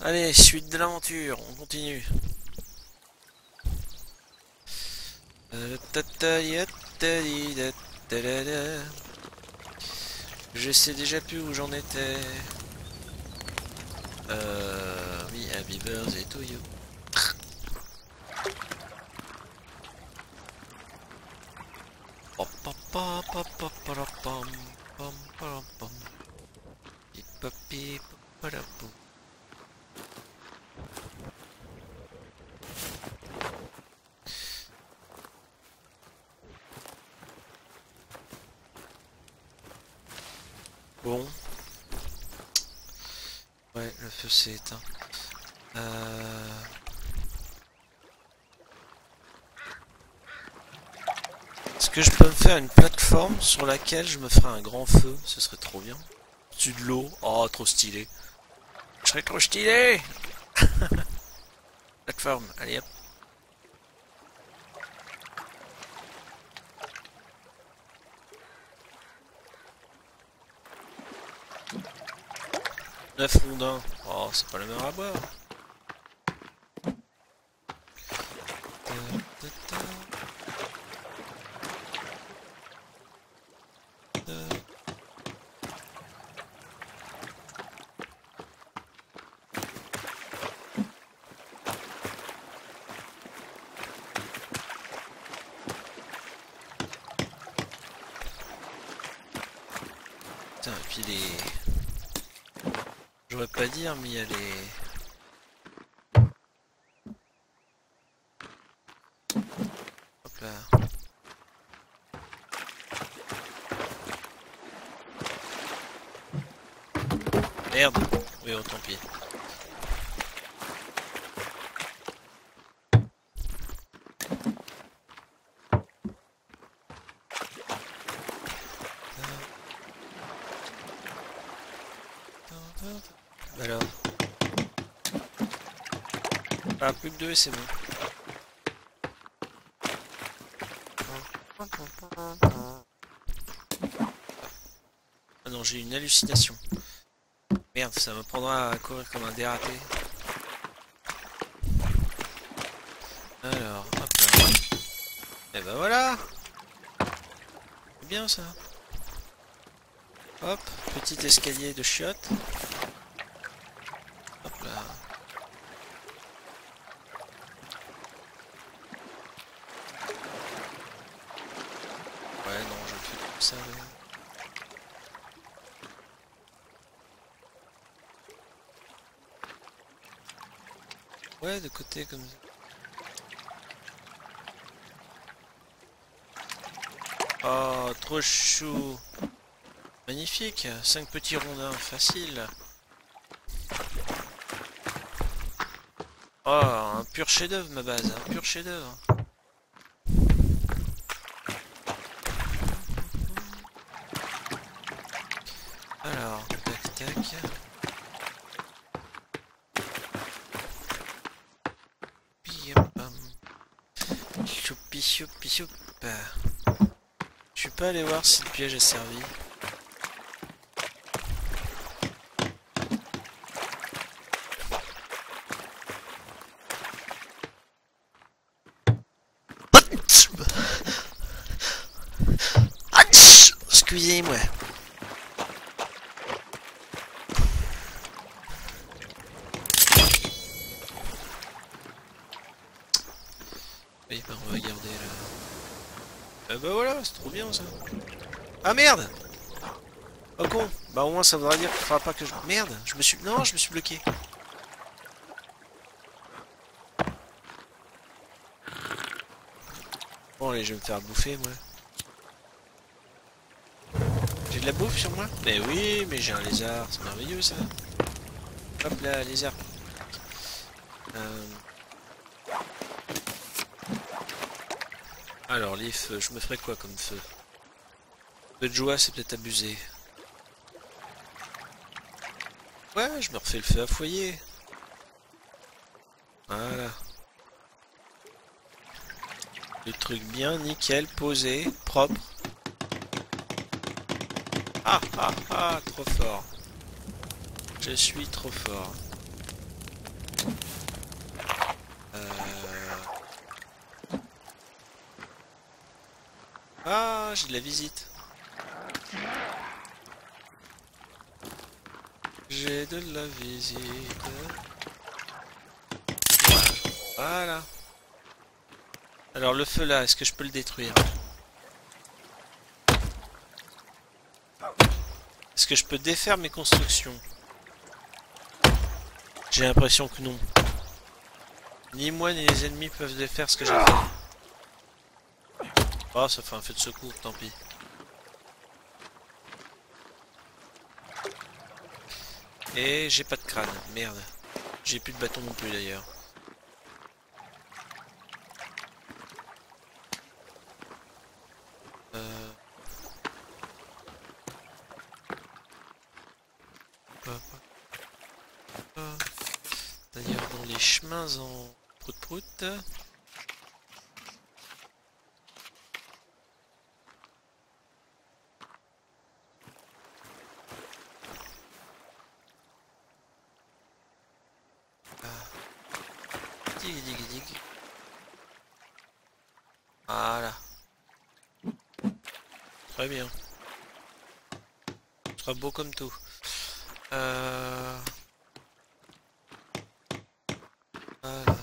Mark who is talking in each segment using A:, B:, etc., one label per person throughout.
A: Allez, suite de l'aventure, on continue. Je sais déjà plus où j'en étais. Oui, Happy Birthday to you. Bon. Ouais, le feu s'est éteint. Est-ce que je peux me faire une plateforme sur laquelle je me ferai un grand feu? Ce serait trop bien. Au-dessus de l'eau. Oh, trop stylé. Je serais trop stylé. Plateforme, allez hop. Neuf rondins. Oh, c'est pas la mer à boire. Putain, et puis les... J'aurais pas dire, mais il y a les... Hop là. Merde. Oui, oh, tant pis. Alors. Ah, plus que deux, c'est bon. Ah non, j'ai une hallucination. Merde, ça me prendra à courir comme un dératé. Alors, hop là. Et ben voilà. C'est bien ça. Hop, petit escalier de chiottes. Hop là. Ouais, non, je le fais comme ça. Ouais, de côté comme ça. Oh, trop chou. Magnifique. 5 petits rondins, facile. Oh, un pur chef-d'œuvre ma base, un pur chef-d'œuvre. Alors, tac tac. Choupi choupi choup. Je suis pas allé voir si le piège a servi. Excusez-moi. Oui, bah on va garder le... bah voilà, c'est trop bien ça. Ah merde! Oh con! Bah au moins ça voudra dire qu'il faudra pas que je... Merde! Je me suis... Non, je me suis bloqué. Bon allez, je vais me faire bouffer moi. J'ai de la bouffe sur moi? Mais oui, mais j'ai un lézard, c'est merveilleux ça. Hop là, lézard. Alors les feux, je me ferai quoi comme feu? Feu de joie, c'est peut-être abusé. Ouais, je me refais le feu à foyer. Voilà. Le truc bien nickel, posé, propre. Ah ah ah, trop fort. Je suis trop fort. Ah, j'ai de la visite. J'ai de la visite. Voilà. Alors le feu là, est-ce que je peux le détruire? Est-ce que je peux défaire mes constructions? J'ai l'impression que non. Ni moi ni les ennemis peuvent défaire ce que j'ai fait. Oh, ça fait un feu de secours, tant pis. Et j'ai pas de crâne, merde. J'ai plus de bâton non plus d'ailleurs. D'ailleurs dans les chemins en prout-prout. Dig dig dig. Voilà. Très bien. Ce sera beau comme tout. Voilà.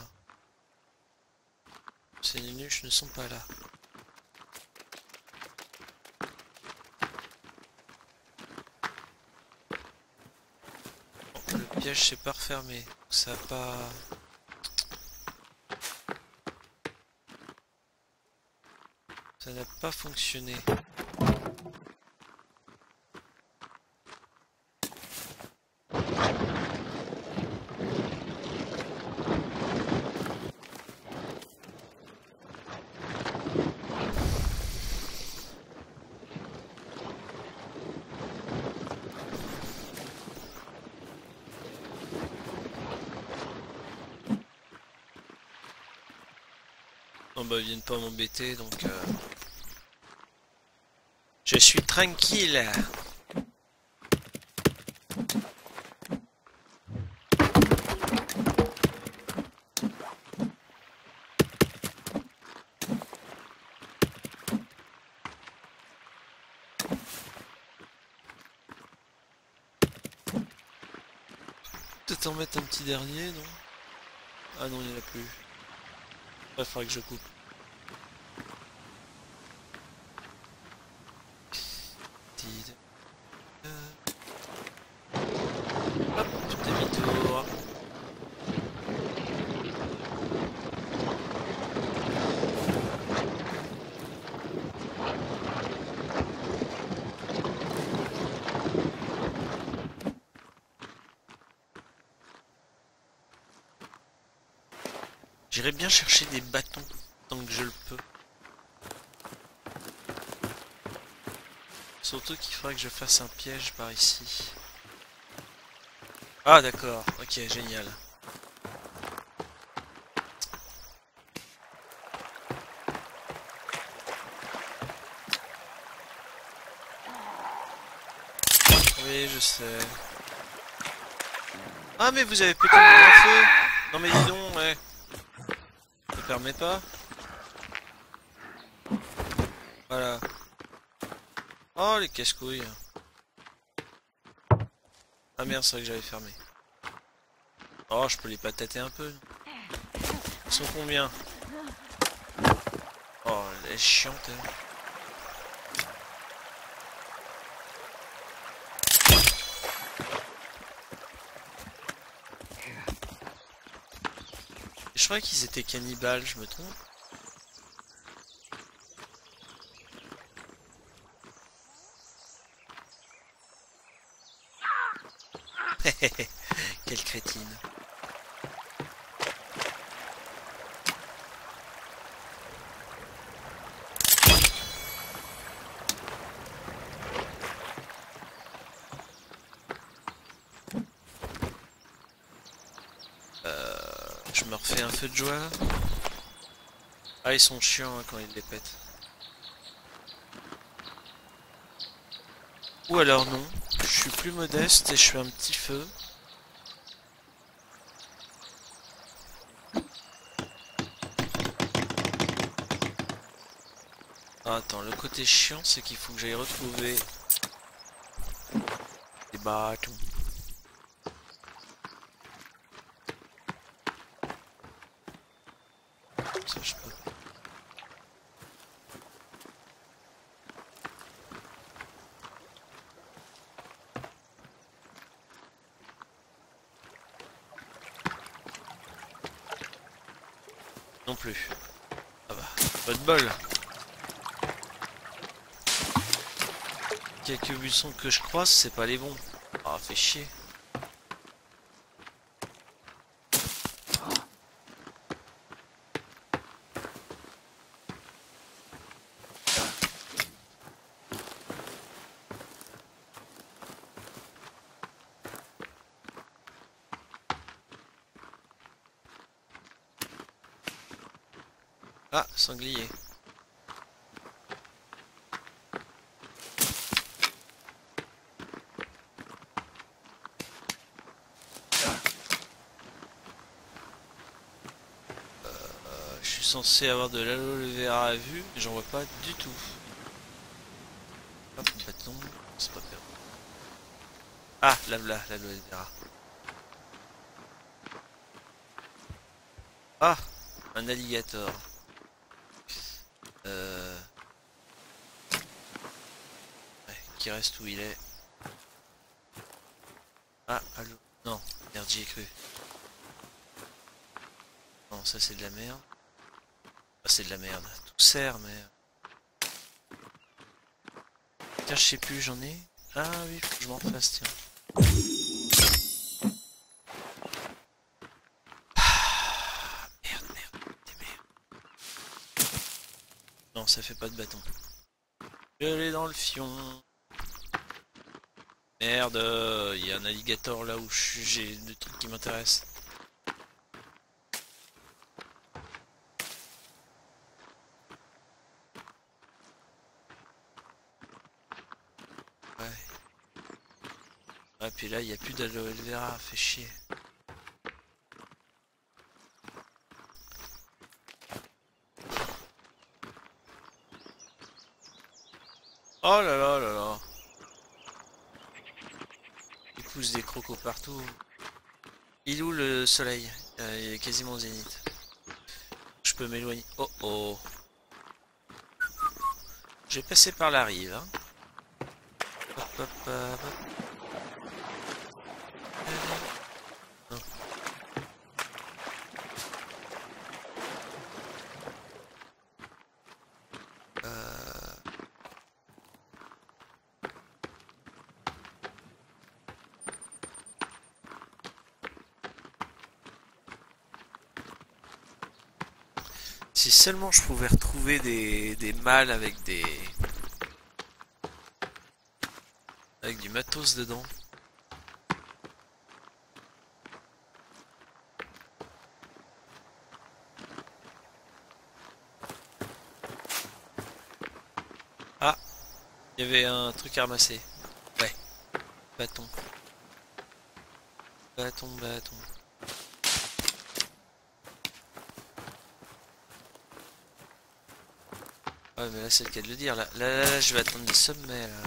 A: Ces nuages ne sont pas là. Bon, le piège c'est pas refermé. Ça a pas... Ça n'a pas fonctionné. Non bah ils viennent pas m'embêter donc je suis tranquille. Peut-être en mettre un petit dernier, non? Ah non, il n'y en a plus. Il faudrait que je coupe. Hop, demi-tour. J'irais bien chercher des bâtons tant que je le peux. Surtout qu'il faudrait que je fasse un piège par ici. Ah d'accord, ok, génial. Oui, je sais. Ah mais vous avez peut-être un feu. Non mais dis donc, ouais. Ça ne permet pas. Voilà. Oh les casse-couilles. Ah merde, c'est vrai que j'avais fermé. Oh, je peux les patater un peu. Ils sont combien? Oh, elle est chiante. Elle. Je croyais qu'ils étaient cannibales, je me trompe. Quelle crétine. Je me refais un feu de joie. Ah, ils sont chiants hein, quand ils les pètent. Ou alors non, je suis plus modeste et je fais un petit feu. Ah, attends, le côté chiant, c'est qu'il faut que j'aille retrouver des bâtons. Ça, je peux. Non plus. Ah bah, pas de bol. Quelques buissons que je croise, c'est pas les bons. Ah, fait chier. Ah, sanglier. Je suis censé avoir de l'aloe vera à vue, mais j'en vois pas du tout. Hop, bâton, c'est pas perdu. Ah, là, l'aloe vera. Ah, un alligator. Ouais, qui reste où il est. Ah, allô. Non, merde, j'y ai cru. Non, ça c'est de la merde. Ah, c'est de la merde. Tout sert, mais... Tiens, je sais plus, j'en ai. Ah oui, faut que je m'en fasse, tiens. Ah, merde, merde. Non, ça fait pas de bâton. Je l'ai dans le fion. Merde, il y a un alligator là où j'ai des trucs qui m'intéressent. Ouais. Ah, puis là, il n'y a plus d'aloe vera, fait chier. Oh là là là là. Il pousse des crocos partout. Il est où le soleil? Il est quasiment au zénith. Je peux m'éloigner. Oh oh. Je vais passer par la rive. Hein. Hop, hop, hop, hop. Non. Si seulement je pouvais retrouver des mâles avec des... avec du matos dedans. Ah, il y avait un truc à ramasser. Ouais, bâton. Bâton, bâton. Ouais, mais là c'est le cas de le dire. Là, je vais attendre les sommets. Là.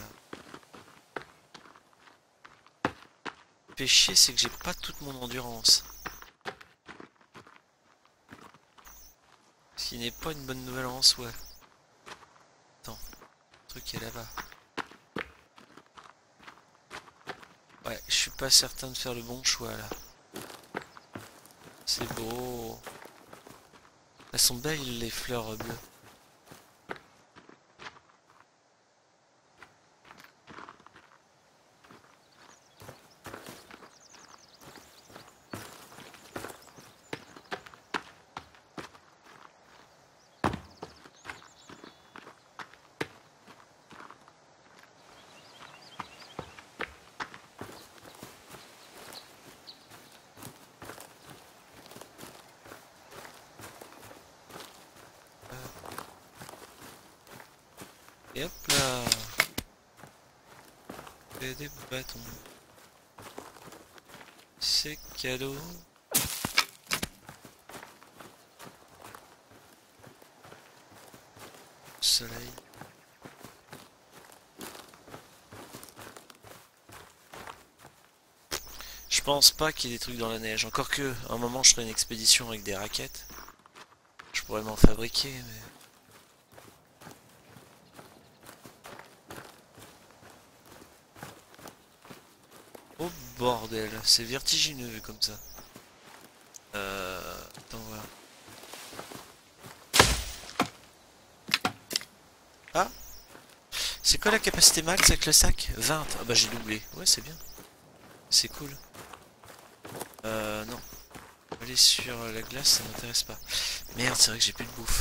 A: Le péché, c'est que j'ai pas toute mon endurance. Ce qui n'est pas une bonne nouvelle en soi. Attends, le truc est là-bas. Ouais, je suis pas certain de faire le bon choix là. C'est beau. Elles sont belles les fleurs bleues. Et hop là. Et des bâtons. C'est cadeau. Soleil. pense pas qu'il y ait des trucs dans la neige. Encore que, à un moment, je ferai une expédition avec des raquettes. Je pourrais m'en fabriquer, mais... Oh bordel, c'est vertigineux vu comme ça. Attends voir. Ah, c'est quoi la capacité max avec le sac? 20. Ah bah j'ai doublé. Ouais, c'est bien. C'est cool. Non. Aller sur la glace, ça m'intéresse pas. Merde, c'est vrai que j'ai plus de bouffe.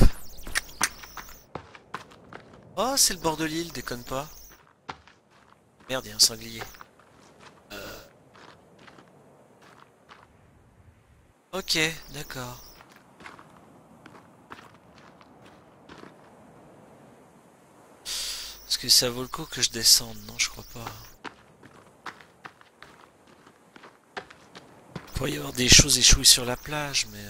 A: Oh, c'est le bord de l'île, déconne pas. Merde, il y a un sanglier. Ok, d'accord. Est-ce que ça vaut le coup que je descende? Non, je crois pas. Il pourrait y avoir des choses échouées sur la plage, mais...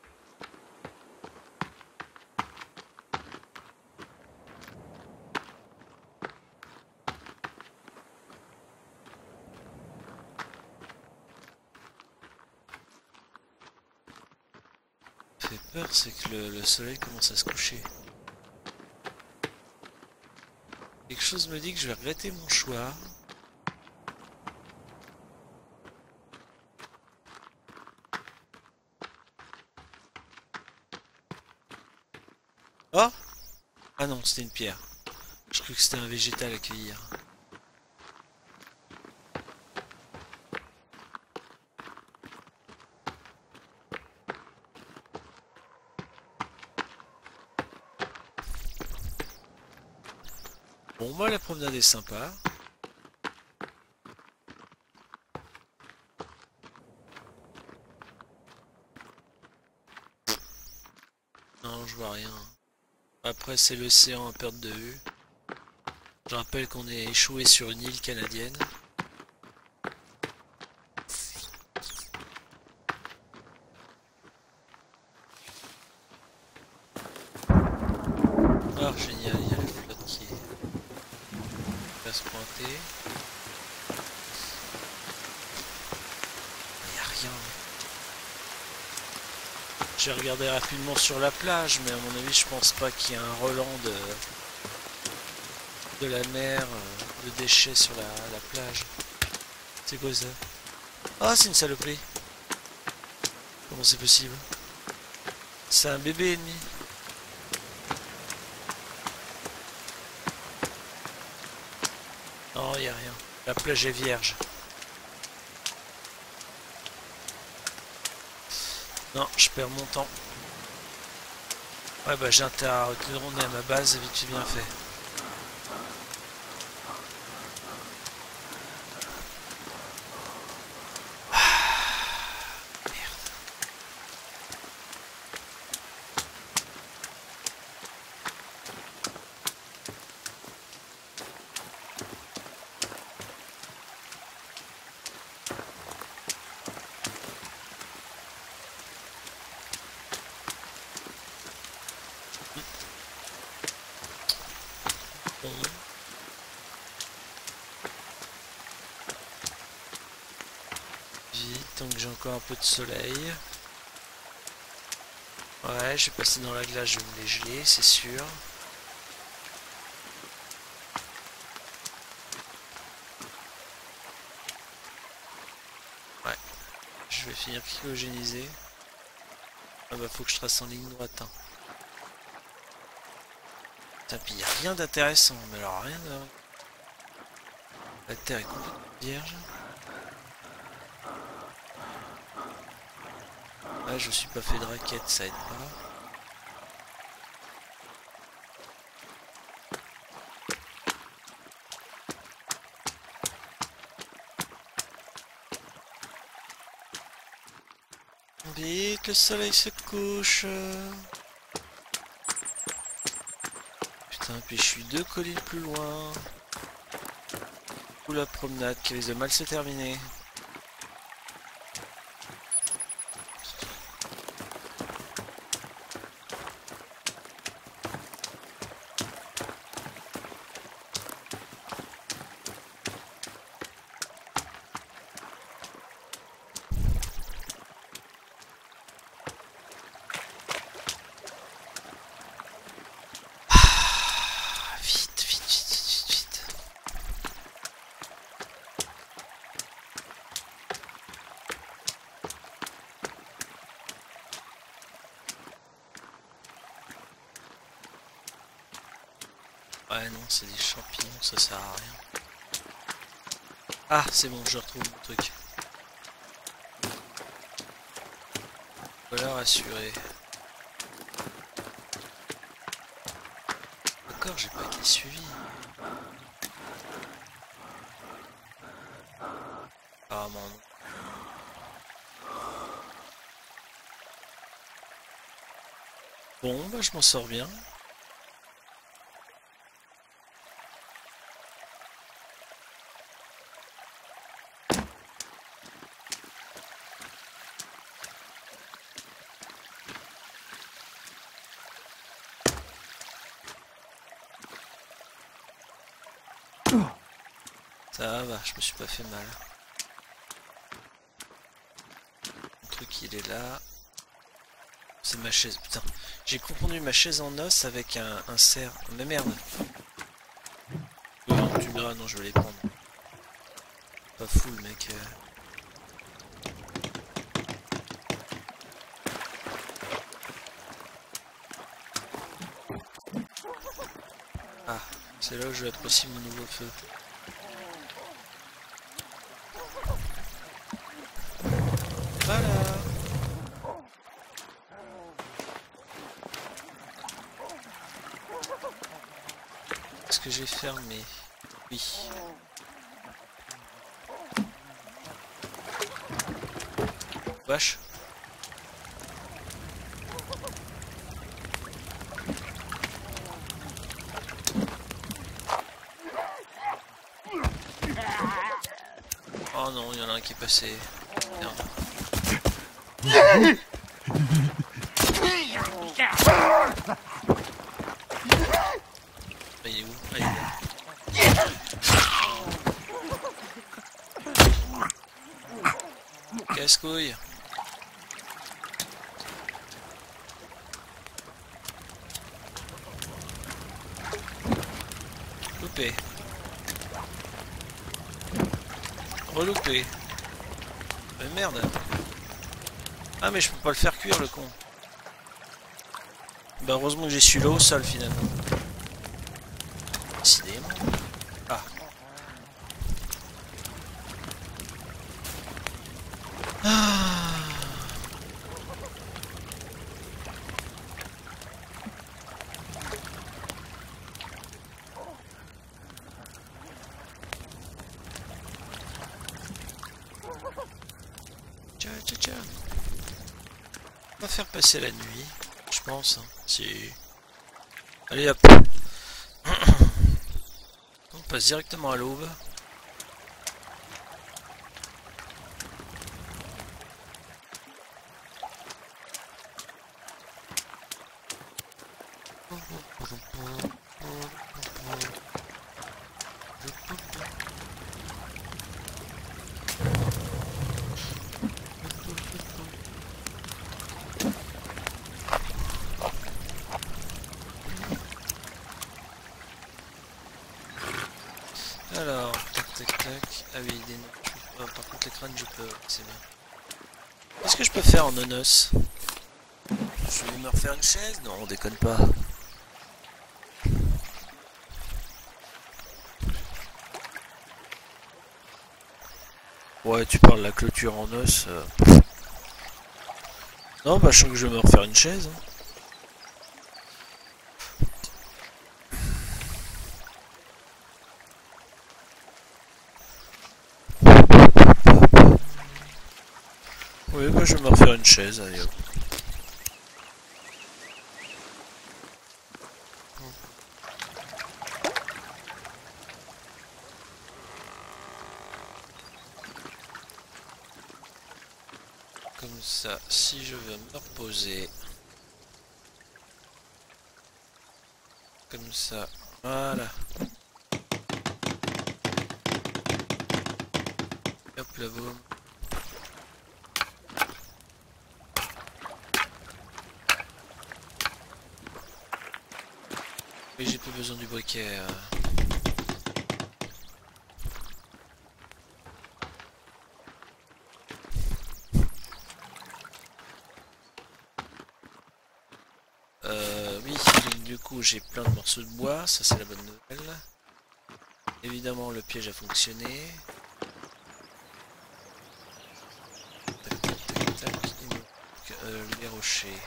A: fait peur, c'est que le soleil commence à se coucher. Quelque chose me dit que je vais regretter mon choix. Oh! Ah non, c'était une pierre. Je crois que c'était un végétal à cueillir. Bon, moi la promenade est sympa. Non, je vois rien. Après, c'est l'océan à perte de vue. Je rappelle qu'on est échoué sur une île canadienne. Ah, génial, il y a la flotte qui va se pointer. Il n'y a rien. J'ai regardé rapidement sur la plage, mais à mon avis, je pense pas qu'il y ait un relent de la mer, de déchets sur la plage. C'est quoi ça? Ah, c'est une saloperie. Comment c'est possible? C'est un bébé ennemi. Non, il n'y a rien. La plage est vierge. Non, je perds mon temps. Ouais, bah j'ai intérêt à retourner à ma base, vite fait bien fait. Bon. Vite, tant que j'ai encore un peu de soleil. Ouais, je vais passer dans la glace, je vais me les geler, c'est sûr. Ouais, je vais finir cryogénisé. Ah bah faut que je trace en ligne droite. Hein. Putain, puis y a rien d'intéressant, mais alors rien de... La terre est complètement vierge. Ouais, je suis pas fait de raquettes, ça aide pas. Vite, le soleil se couche. Putain, puis je suis 2 collines plus loin. Ou la promenade qui risque de mal se terminer. Ouais, non, c'est des champignons, ça sert à rien. Ah, c'est bon, je retrouve mon truc. Voilà, rassuré. Encore, j'ai pas été suivi. Apparemment non. Bon, bah je m'en sors bien. Ça va, je me suis pas fait mal. Le truc il est là. C'est ma chaise. Putain, j'ai confondu ma chaise en os avec un cerf. Mais merde. Tu me diras, non, je vais les prendre. Pas fou le mec. Ah, c'est là où je vais apprécier mon nouveau feu. Voilà. Est-ce que j'ai fermé? Oui. Vache. Oh non, il y en a un qui est passé. Merde. Il est où? Ah, il est là. Casse-couille. Loupé. Reloupé. Mais merde. Ah mais je peux pas le faire cuire le con. Bah heureusement que j'ai su là au sol finalement. Décidément. Ah. Ah. Tiens, tiens, tiens. On va faire passer la nuit, je pense. Hein. Si... Allez hop. On passe directement à l'aube. Alors, tac tac tac. Ah oui, des notes. Par contre, les crânes, je peux. C'est bien. Qu'est-ce que je peux faire en nonos? Je vais me refaire une chaise? Non, on déconne pas. Ouais, tu parles de la clôture en os. Non, bah je sens que je vais me refaire une chaise. Hein. Oui, bah je vais me refaire une chaise, allez hop. Comme ça, si je veux me reposer. Comme ça, voilà. Hop là, boum. Oui, j'ai plus besoin du briquet. Oui, Du coup, j'ai plein de morceaux de bois, ça c'est la bonne nouvelle. Évidemment, le piège a fonctionné. Tac, tac, tac, tac. Il manque les rochers.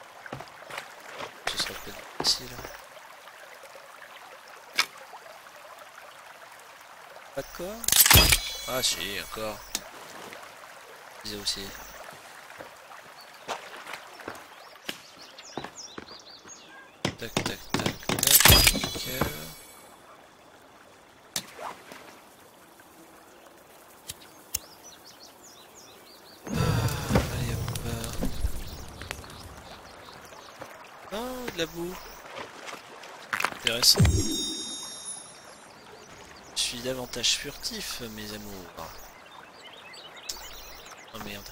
A: Ce sera peut-être difficile. Pas de corps? Ah si, encore. Je disais aussi. Tac, tac, tac, tac. Nickel. Allez hop. Oh, de la boue. Intéressant. Je suis davantage furtif, mes amours. Oh merde.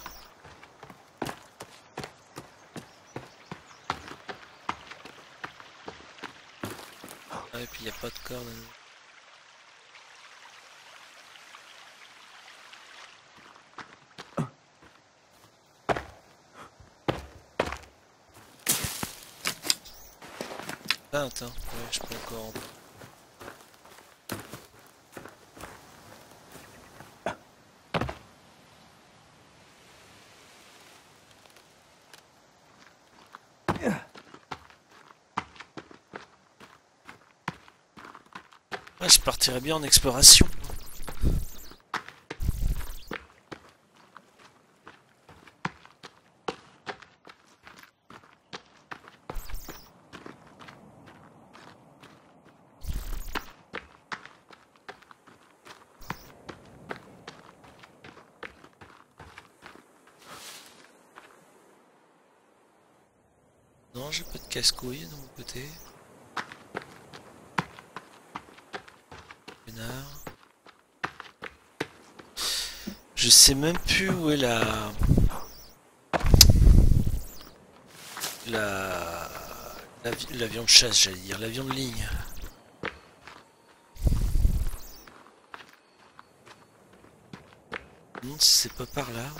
A: Ah, et puis il n'y a pas de corde. Ah, attends, ouais, je peux encore. Ah, je partirais bien en exploration. Non, j'ai pas de casse-couille de mon côté. Pénard. Je sais même plus où est l'avion de chasse, j'allais dire, l'avion de ligne. Non, c'est pas par là.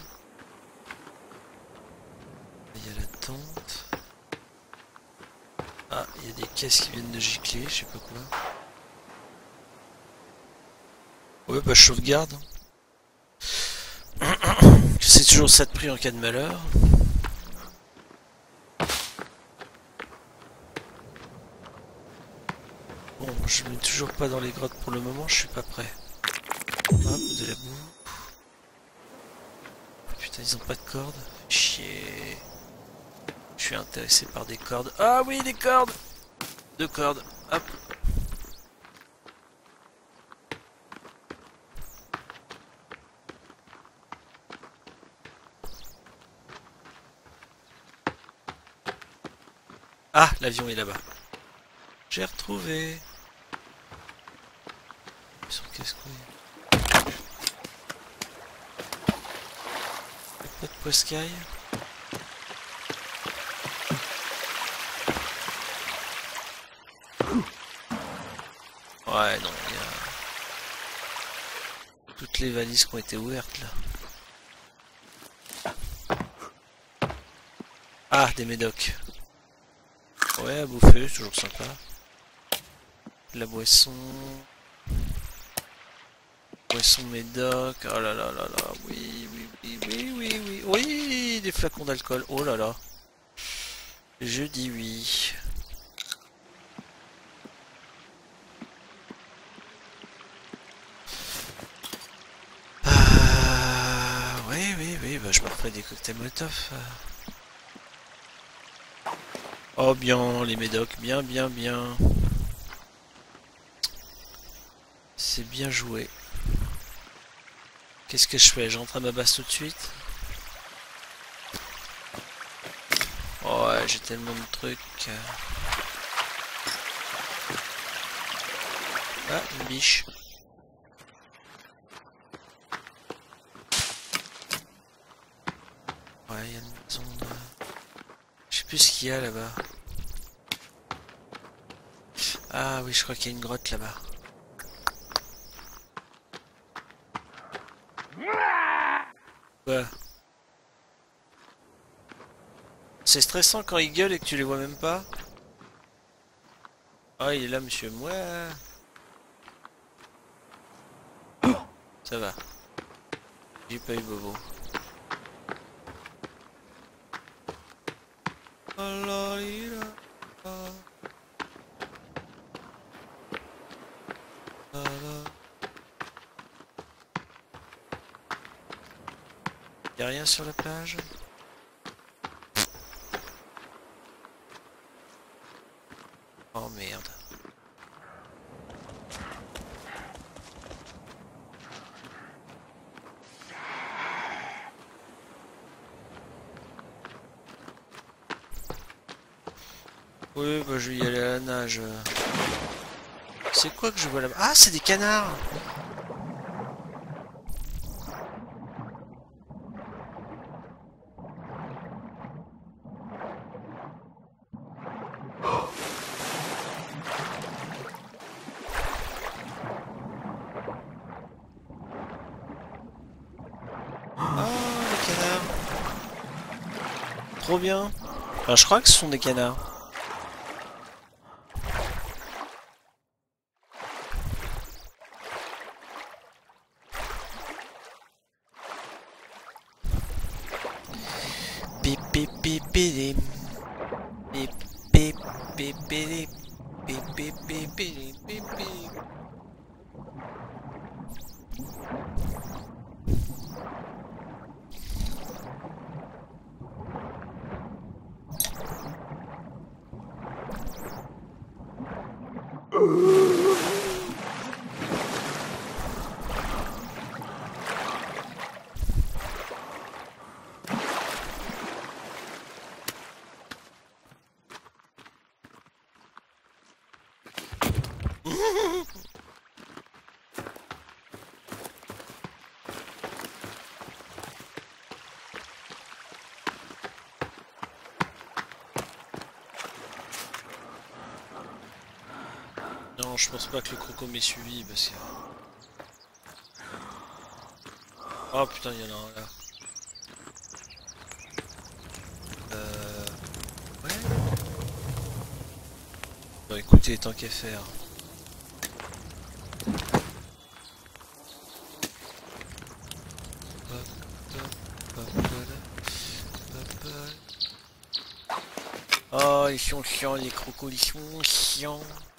A: Il y a la tente. Ah, il y a des caisses qui viennent de gicler, je sais pas quoi. Ouais, bah je sauvegarde. C'est toujours ça de prix en cas de malheur. Bon, je mets toujours pas dans les grottes pour le moment, je suis pas prêt. Hop, de la boue. Putain, ils ont pas de cordes. Chier. Je suis intéressé par des cordes. Ah oui, des cordes! Deux cordes. Hop. Ah, l'avion est là-bas. J'ai retrouvé. Sur casse-couille. Pas de poiscaille. Ouais, non, il y a toutes les valises qui ont été ouvertes là. Ah, des médocs. Ouais, à bouffer, c'est toujours sympa. De la boisson. Boisson médoc. Oh là là là là. Oui, oui, oui, oui, oui, oui. Oui, des flacons d'alcool. Oh là là. Je dis oui. Oui, oui, oui, bah je me referai des cocktails Molotov. Oh bien, les médocs, bien, bien, bien. C'est bien joué. Qu'est-ce que je fais? J'entre à ma base tout de suite? Oh ouais, j'ai tellement de trucs. Ah, une biche. Ouais, il y a une maison de... Je sais plus ce qu'il y a là-bas. Ah oui, je crois qu'il y a une grotte là-bas. Ouais. C'est stressant quand ils gueulent et que tu les vois même pas. Ah, il est là, monsieur. Moi. Ça va. J'ai pas eu bobo. Y'a rien sur la plage? Oh merde. Oui, bah je vais y aller à la nage. C'est quoi que je vois là-bas? Ah, c'est des canards! Ah, les canards! Trop bien! Enfin, je crois que ce sont des canards. Pip pip pip pidim. Pip pip pip pidim. Pip pip pip pidim. Pip pip. Non, je pense pas que le croco m'ait suivi parce que... Oh putain, il y en a un là. Ouais. Bon écoutez, tant qu'à faire. Oh, ils sont chiants, les crocos, ils sont chiants.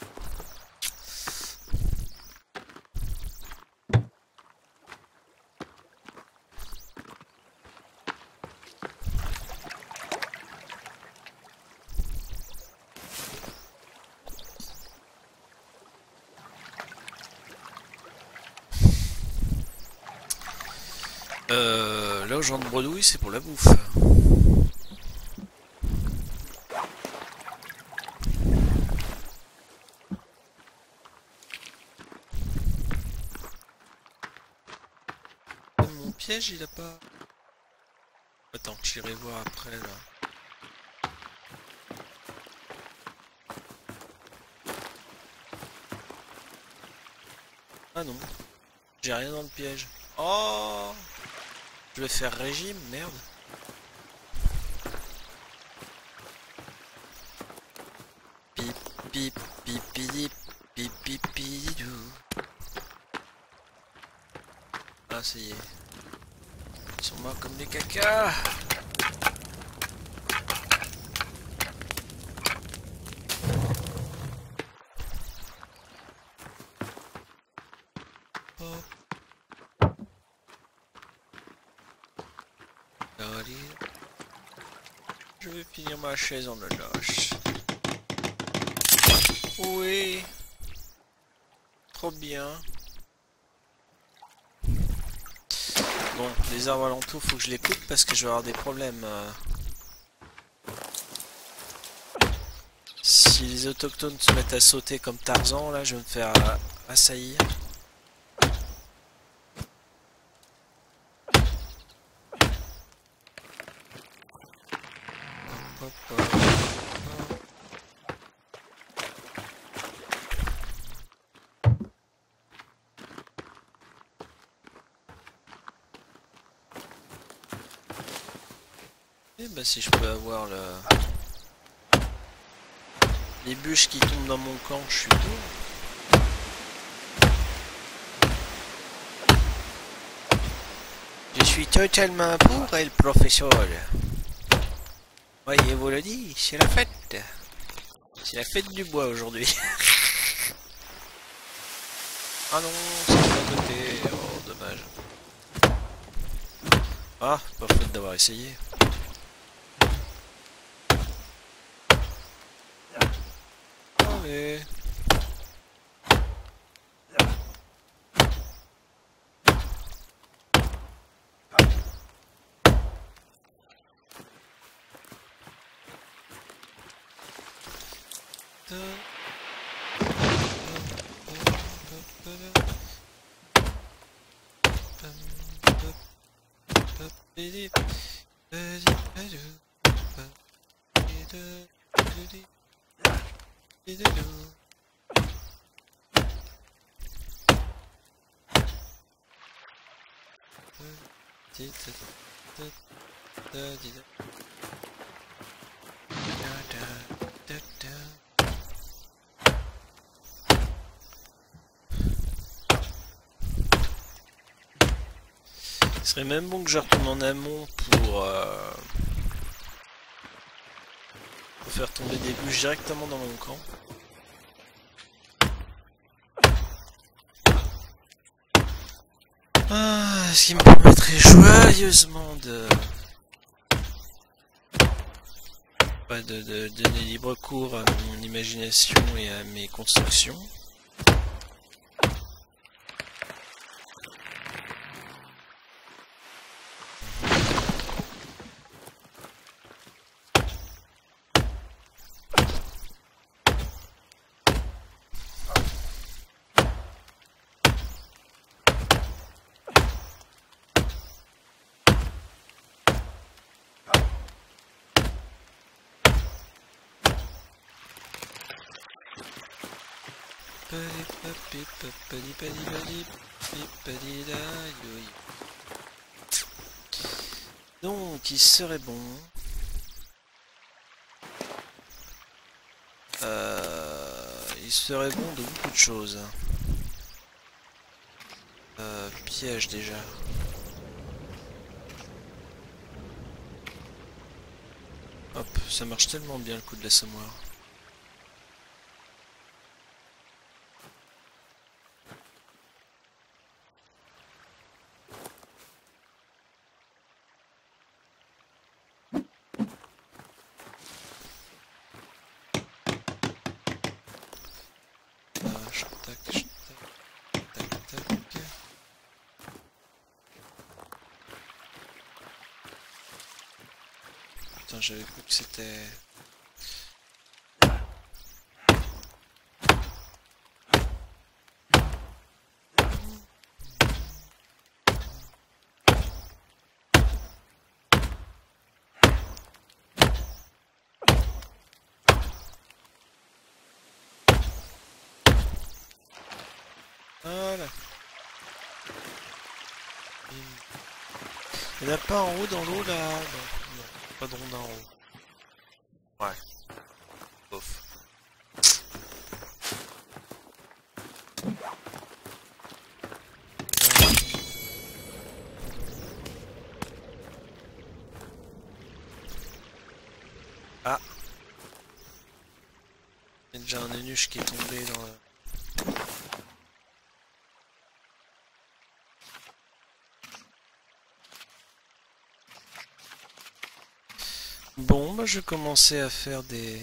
A: Là où j'en bredouille, c'est pour la bouffe. Mon piège, il a pas... Attends, j'irai voir après, là. Ah non, j'ai rien dans le piège. Oh, je vais faire régime, merde. Pip, pip, pip, pip, pip, pip, pidou. Ah, ça y est. Ils sont morts comme des cacas. Je vais finir ma chaise en loge. Oui. Trop bien. Bon, les arbres alentours, faut que je les coupe parce que je vais avoir des problèmes. Si les autochtones se mettent à sauter comme Tarzan, là, je vais me faire assaillir. Et bah si je peux avoir le... Les bûches qui tombent dans mon camp, je suis pour. Je suis totalement pour el professeur. Voyez-vous le dit, c'est la fête. C'est la fête du bois aujourd'hui. Ah non, c'est de l'autre côté. Oh, dommage. Ah, pas faute d'avoir essayé. Allez. Il serait même bon que je retourne en amont pour faire tomber des bûches directement dans mon camp. Ah, ce qui me permettrait joyeusement de donner libre cours à mon imagination et à mes constructions. Donc, il serait bon. Il serait bon de beaucoup de choses. Piège déjà. Hop, ça marche tellement bien le coup de l'assommoir. J'avais cru que c'était... Voilà. Il n'y en a pas en haut dans l'eau là. Non. Pas de rond en haut. Ouais. Ouf. Ah. Il y a déjà un eunuche qui est tombé dans le... Bon, bah je vais commencer à faire des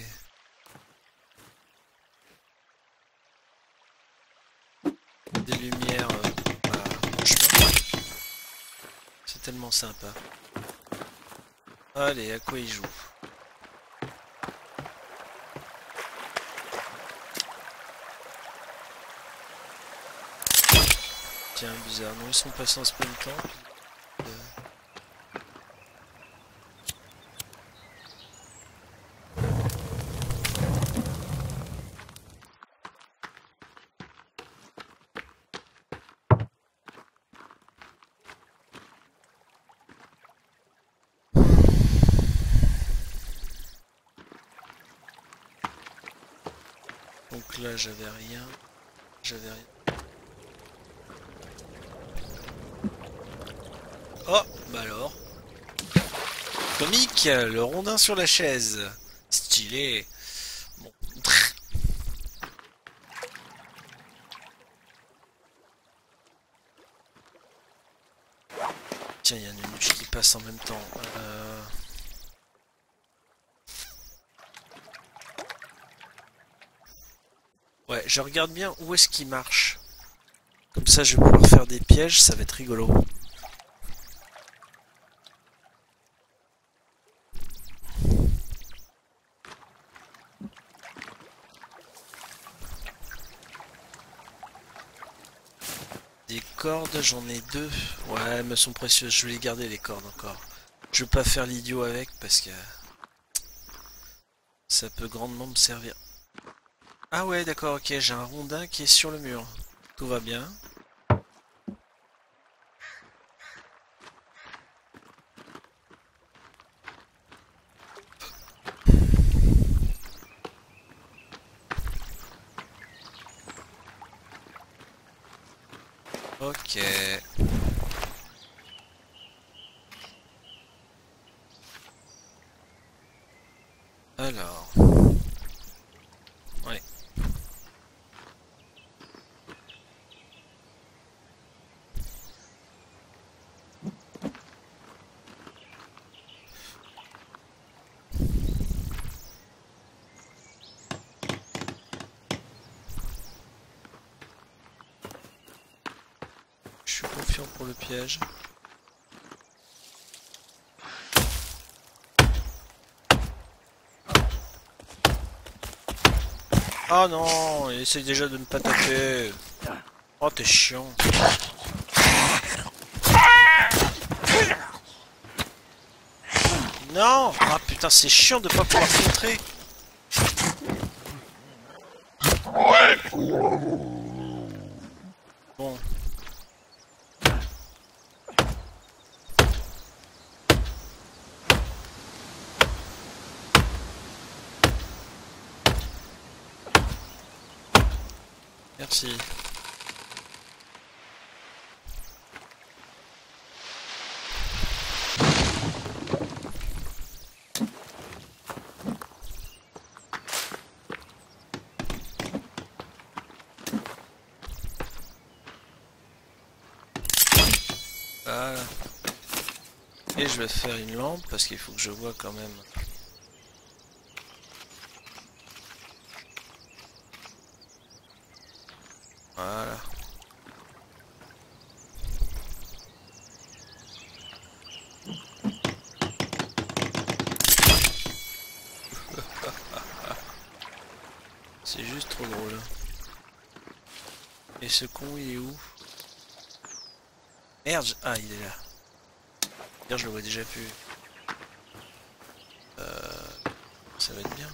A: lumières à mon chemin. C'est tellement sympa. Allez, à quoi il joue? Tiens, bizarre. Non, ils sont passés en spawn camp. Donc là j'avais rien. J'avais rien. Oh, bah alors. Comique, le rondin sur la chaise. Stylé. Bon. Tiens, il y a une nuche qui passe en même temps. Ouais, je regarde bien où est-ce qu'il marche. Comme ça, je vais pouvoir faire des pièges, ça va être rigolo. Des cordes, j'en ai 2. Ouais, elles me sont précieuses, je vais les garder les cordes encore. Je vais pas faire l'idiot avec parce que ça peut grandement me servir. Ah ouais, d'accord, ok, j'ai un rondin qui est sur le mur. Tout va bien. Ok. Alors. Ouais. Je suis confiant pour le piège. Oh non, il essaie déjà de me pas taper. Oh, t'es chiant. Non! Ah putain, c'est chiant de pas pouvoir filtrer. Bon. Merci. Voilà. Et je vais faire une lampe parce qu'il faut que je vois quand même. Voilà. C'est juste trop drôle. Et ce con, il est où? Merde, ah, il est là. D'ailleurs, je le vois déjà plus. Ça va être bien.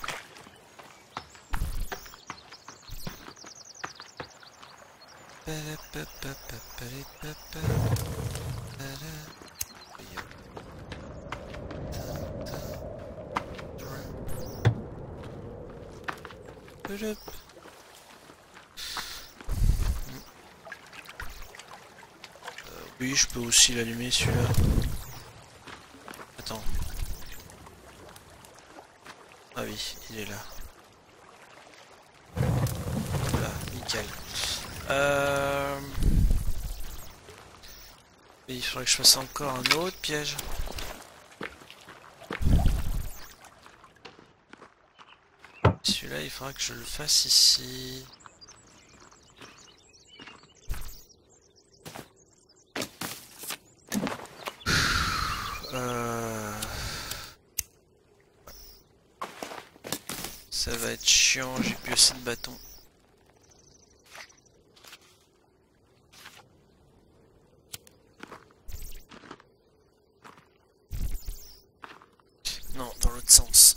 A: Oui, je peux aussi l'allumer celui-là. Attends. Ah oui, il est là. Voilà, nickel. Et il faudrait que je fasse encore un autre piège. Celui-là, il faudra que je le fasse ici. Ça va être chiant, j'ai plus assez de bâtons. Non, dans l'autre sens.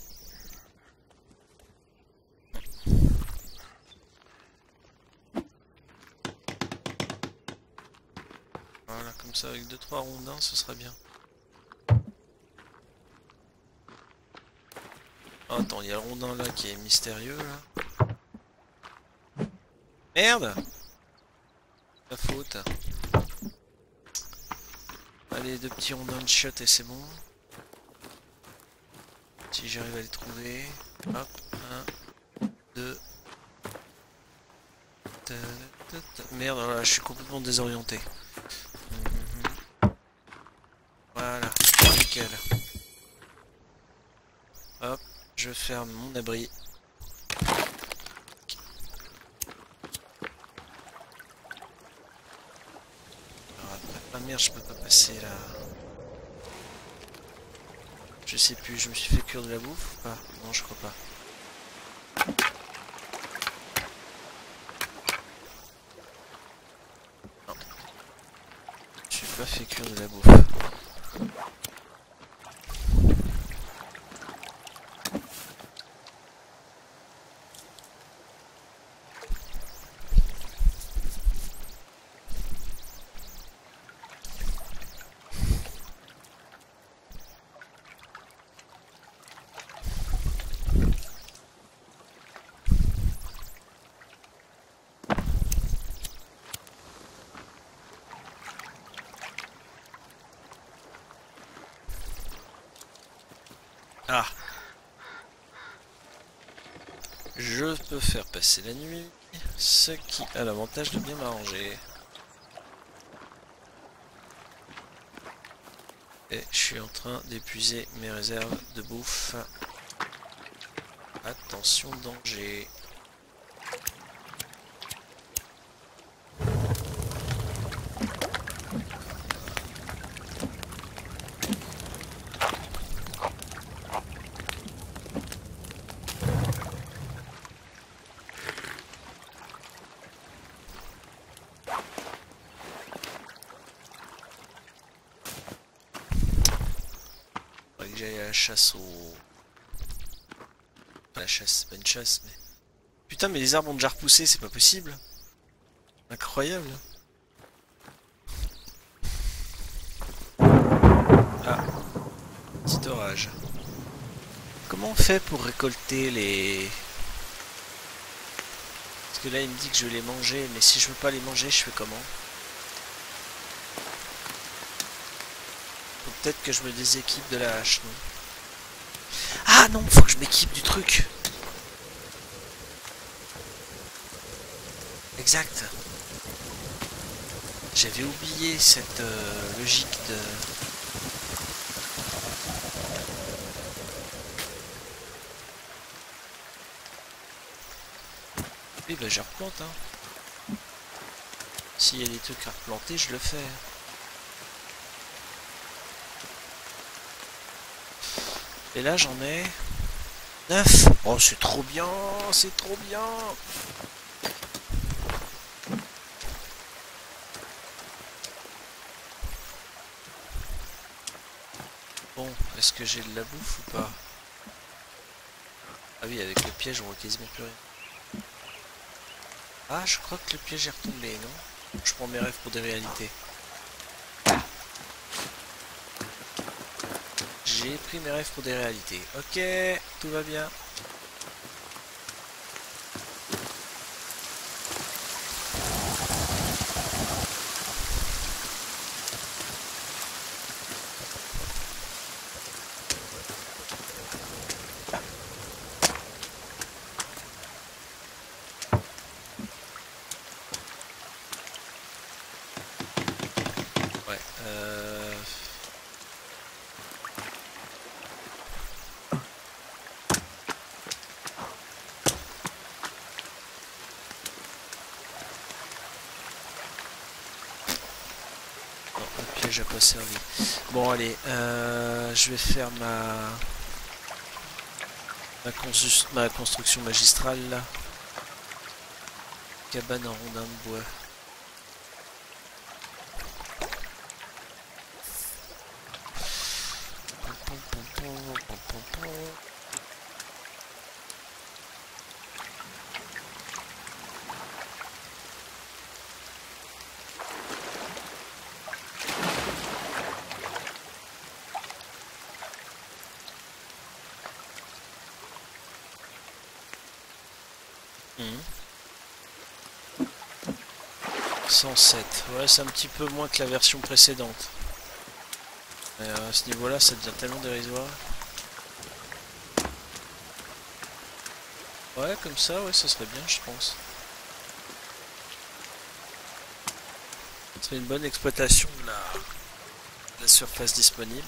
A: Voilà, comme ça avec 2-3 rondins, ce sera bien. Oh, attends, il y a le rondin là qui est mystérieux là. Merde! La faute. Allez, deux petits rondins de shot et c'est bon. Si j'arrive à les trouver. Hop, 1, 2. Merde, là, je suis complètement désorienté. Voilà, nickel. Hop, je ferme mon abri. Alors après, ah merde, je peux pas passer là. Je sais plus, je me suis fait cuire de la bouffe ou pas? Non, je crois pas. Non. Je suis pas fait cuire de la bouffe. Ah! Je peux faire passer la nuit, ce qui a l'avantage de bien m'arranger. Et je suis en train d'épuiser mes réserves de bouffe. Attention, danger. Faudrait que j'aille à la chasse au... Pas la chasse, c'est pas une chasse, mais... Putain, mais les arbres ont déjà repoussé, c'est pas possible. Incroyable. Ah, petit orage. Comment on fait pour récolter les... Parce que là, il me dit que je vais les manger, mais si je veux pas les manger, je fais comment? Faut peut-être que je me déséquipe de la hache, non? Ah non, faut que je m'équipe du truc. Exact. J'avais oublié cette logique de... Oui, bah je replante, hein. S'il y a des trucs à replanter, je le fais. Et là, j'en ai 9. Oh, c'est trop bien, c'est trop bien. Bon, est-ce que j'ai de la bouffe ou pas? Ah oui, avec le piège, on voit quasiment plus rien. Ah, je crois que le piège est retombé, non? Je prends mes rêves pour des réalités. J'ai pris mes rêves pour des réalités. Ok, tout va bien. Ouais, non, le piège a pas servi. Bon, allez, je vais faire ma construction magistrale là. Cabane en rondin de bois. 107. Ouais, c'est un petit peu moins que la version précédente. Mais à ce niveau-là, ça devient tellement dérisoire. Ouais, comme ça, ouais, ça serait bien, je pense. Ce serait une bonne exploitation de la surface disponible.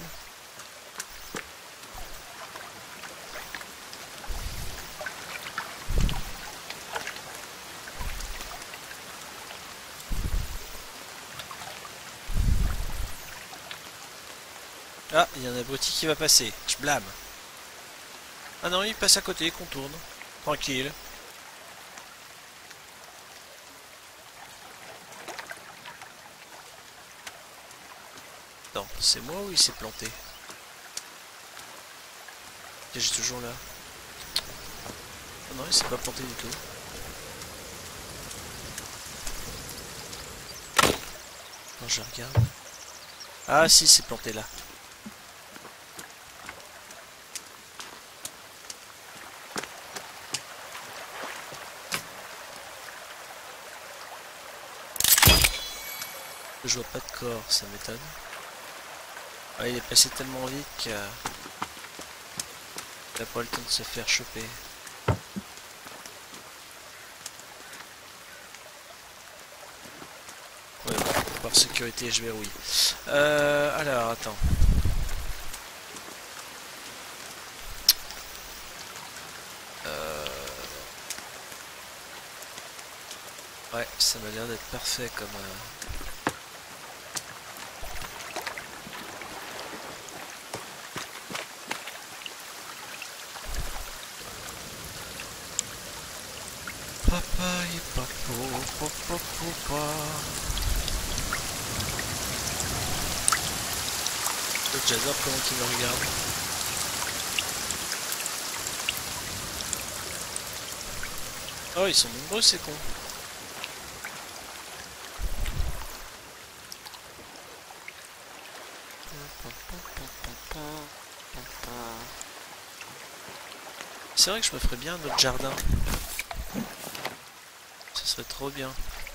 A: Ah, il y a un abruti qui va passer. Je blâme. Ah non, il passe à côté, contourne. Tranquille. Attends, c'est moi ou il s'est planté? J'ai toujours là. Ah non, il s'est pas planté du tout. Quand je regarde. Ah si, il s'est planté là. Je vois pas de corps, ça m'étonne. Ah, il est passé tellement vite qu'il a pas le temps de se faire choper. Ouais, bon, par sécurité, je verrouille. Alors, attends. Ouais, ça m'a l'air d'être parfait comme... Papa et papo, papa, papa. J'adore comment il me regarde. Oh, ils sont nombreux ces cons. C'est vrai que je me ferais bien un autre jardin. Ce serait trop bien.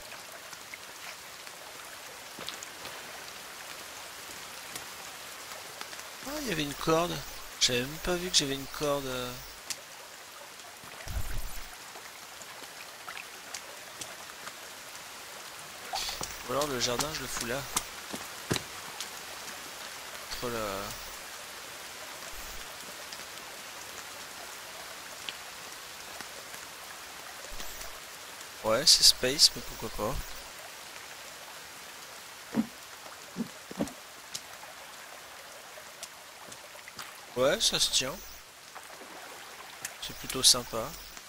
A: Ah, il y avait une corde. J'avais même pas vu que j'avais une corde. Ou alors le jardin, je le fous là. Entre la... Ouais, c'est space, mais pourquoi pas. Ouais, ça se tient. C'est plutôt sympa.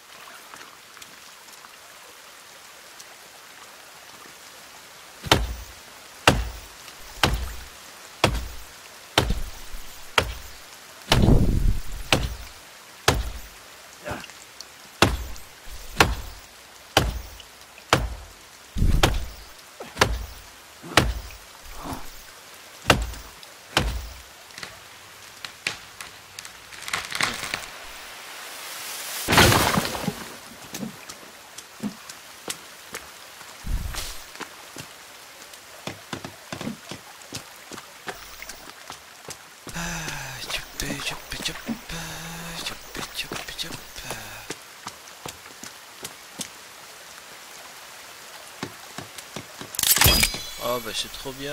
A: Oh bah c'est trop bien.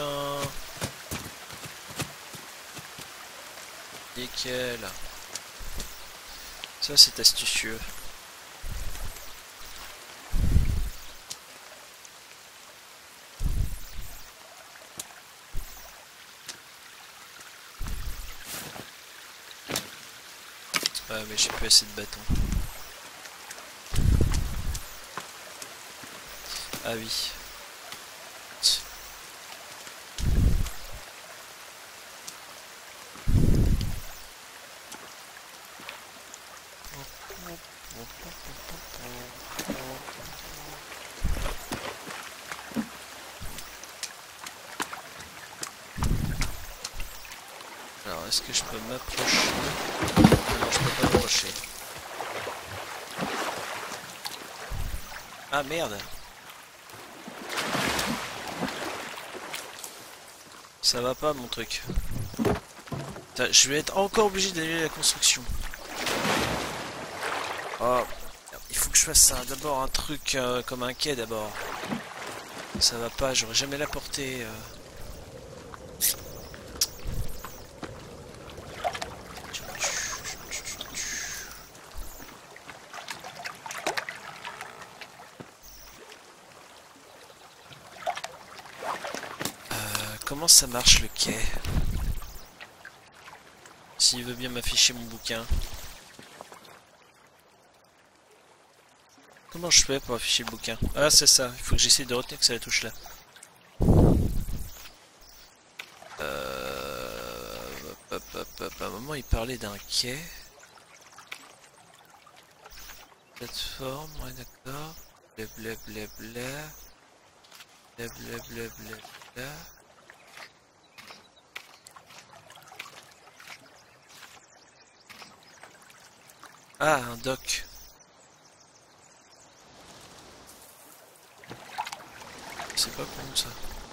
A: Nickel. Ça c'est astucieux. Ouais mais j'ai plus assez de bâtons. Ah oui. Alors est-ce que je peux m'approcher? Non, je peux pas m'approcher. Ah merde. Ça va pas mon truc. Putain, je vais être encore obligé d'annuler la construction. Oh, il faut que je fasse ça. D'abord un truc comme un quai d'abord. Ça va pas, j'aurais jamais la portée. Comment ça marche le quai? S'il veut bien m'afficher mon bouquin. Comment je fais pour afficher le bouquin? Ah c'est ça, il faut que j'essaie de retenir que c'est la touche là. À un moment il parlait d'un quai. Plateforme, ouais d'accord. Blablabla. Blablabla. Ah, un dock. C'est pas con ça.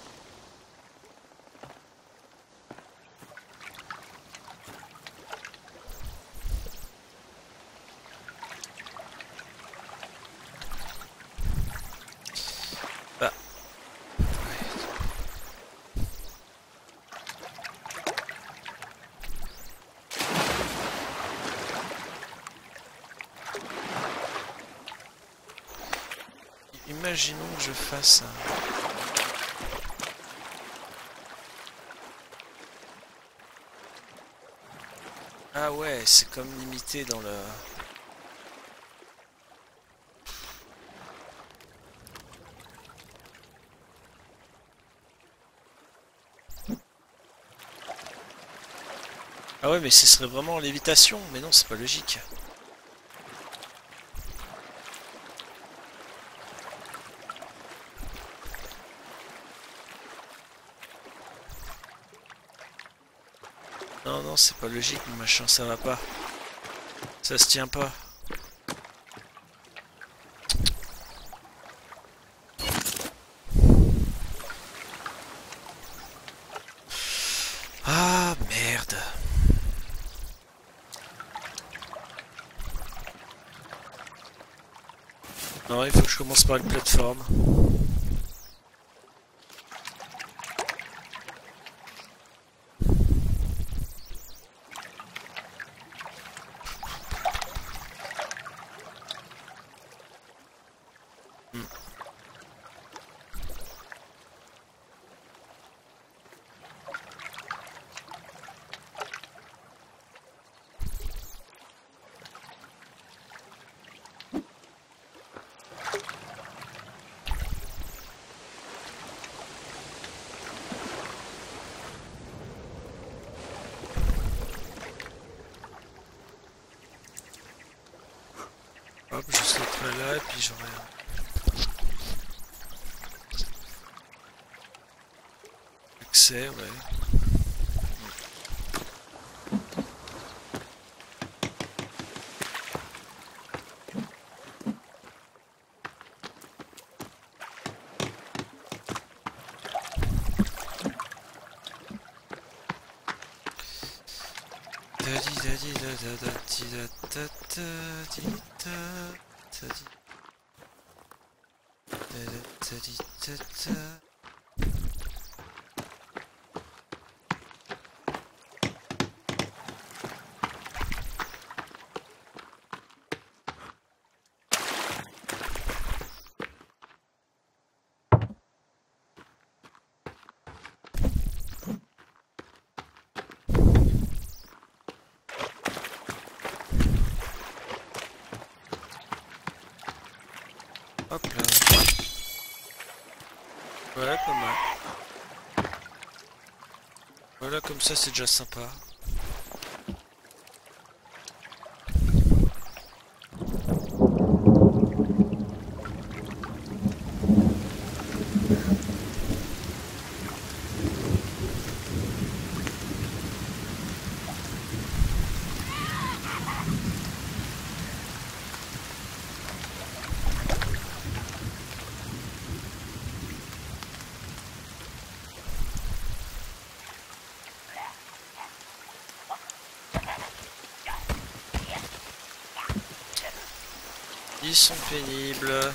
A: Bah. Imaginons que je fasse un... Ah ouais, c'est comme limité dans le... Ah ouais, mais ce serait vraiment en lévitation, mais non, c'est pas logique. Non, non, c'est pas logique, mon machin, ça va pas. Ça se tient pas. Ah, merde. Non, il faut que je commence par une plateforme. Hop, je sauterai là et puis j'aurai un accès, ouais. Hop là. Voilà, pas mal. Voilà, comme ça, c'est déjà sympa. Ils sont pénibles.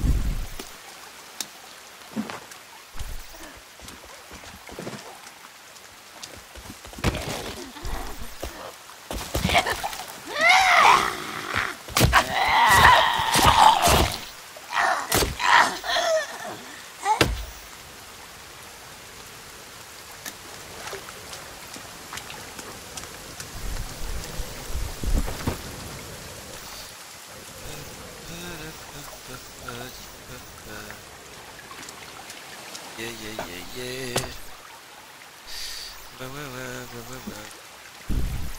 A: Yeah, yeah, yeah, yeah. Ouais, ouais, ouais, ouais, ouais, ouais.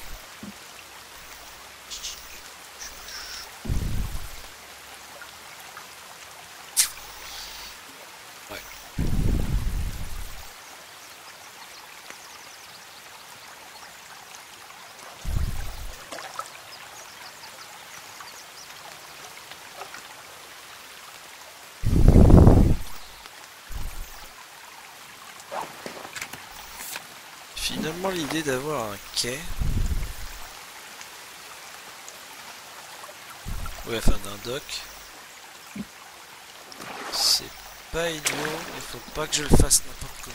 A: Ouais. Finalement, l'idée d'avoir un quai, ouais, enfin d'un dock, c'est pas idiot, il faut pas que je le fasse n'importe comment.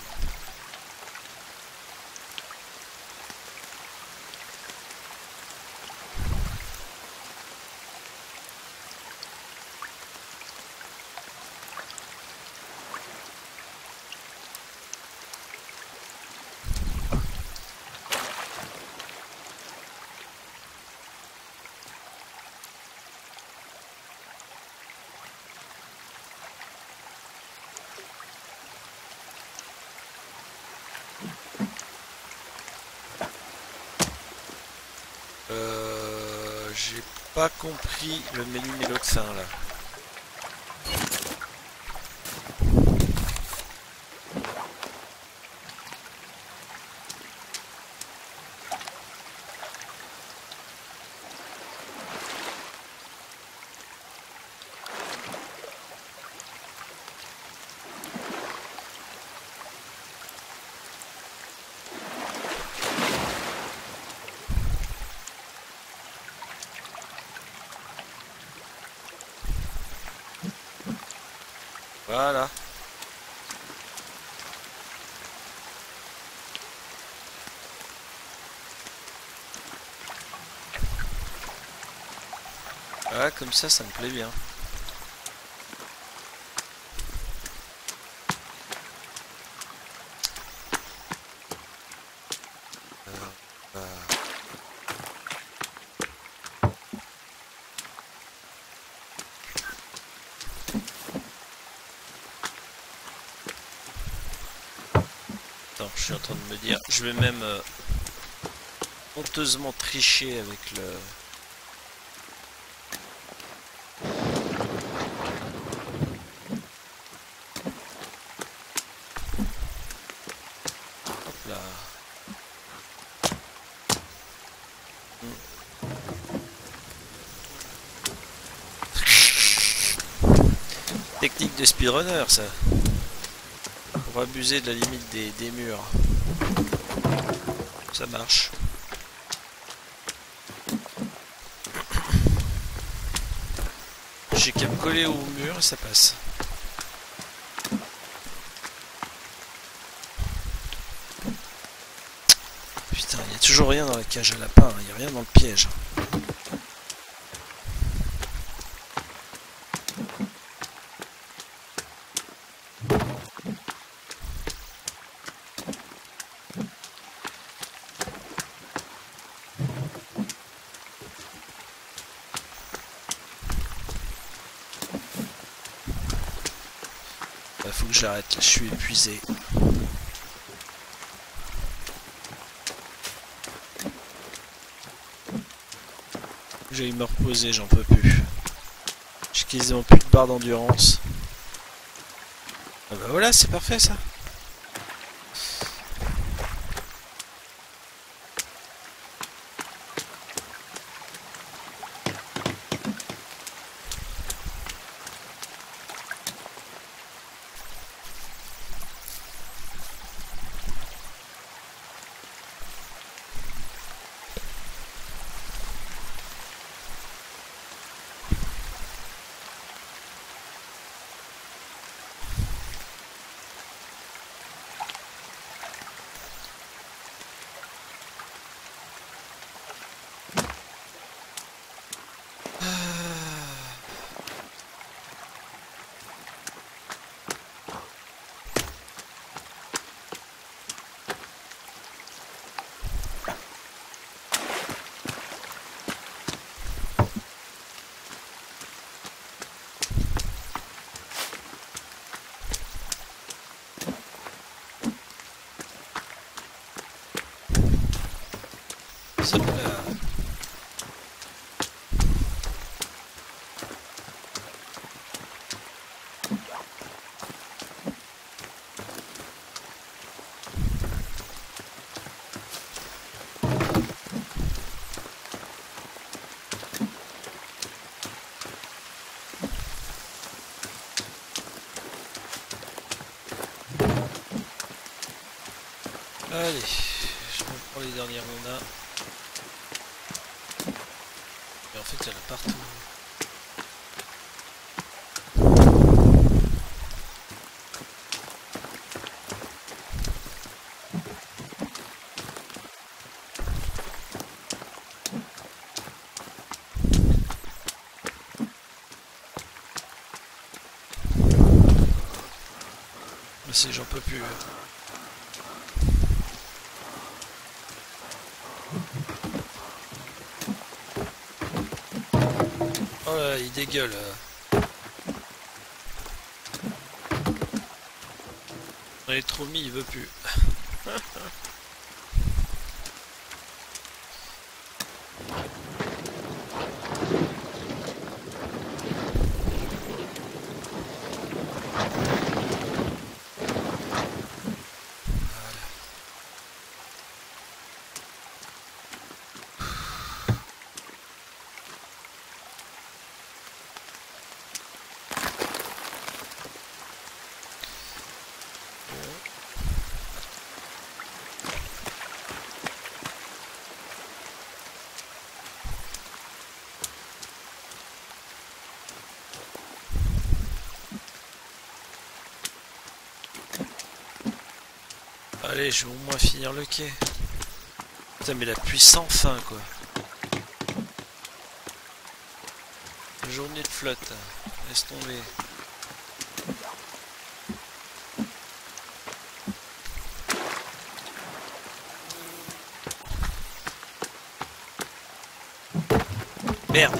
A: J'ai pas compris le menu méloxin là. Voilà. Voilà, comme ça me plaît bien. Euh, Attends, je suis en train de me dire, je vais même honteusement tricher avec le... Hop là. Technique de speedrunner, ça. Pour abuser de la limite des murs. Ça marche. J'ai qu'à me coller au mur et ça passe. Putain, il n'y a toujours rien dans la cage à lapin, il n'y a rien dans le piège. Faut que j'arrête, je suis épuisé. J'aille me reposer, j'en peux plus. J'ai quasiment plus de barre d'endurance. Ah bah voilà, c'est parfait ça. l'épisode là. Allez, je me prends les dernières monas. Et en fait, il y en a partout. Mais si j'en peux plus. Oh là, il dégueule. On est trop mis, il veut plus. Allez, je vais au moins finir le quai. Putain, mais la pluie sans fin, quoi. Journée de flotte. Laisse tomber. Merde.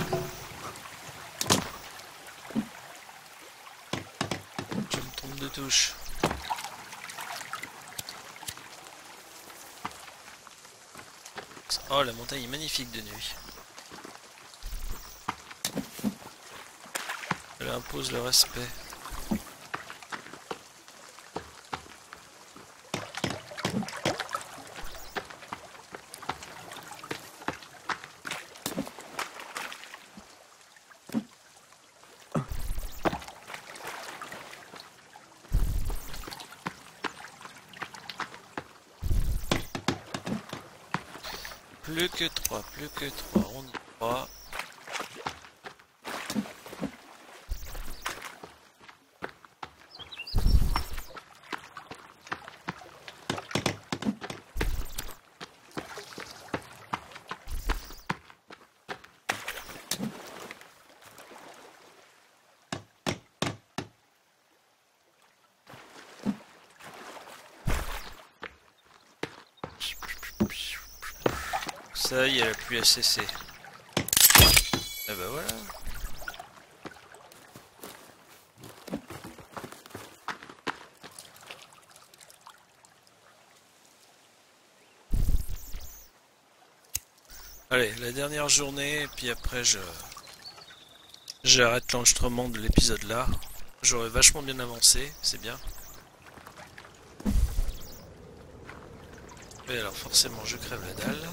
A: Je me trompe de touche. Oh, la montagne est magnifique de nuit. Elle impose le respect. Plus que 3, on y croit. Ça y est, la pluie a cessé. Et bah voilà. Allez, la dernière journée, et puis après j'arrête l'enregistrement de l'épisode là. J'aurais vachement bien avancé, c'est bien. Et alors forcément je crève la dalle.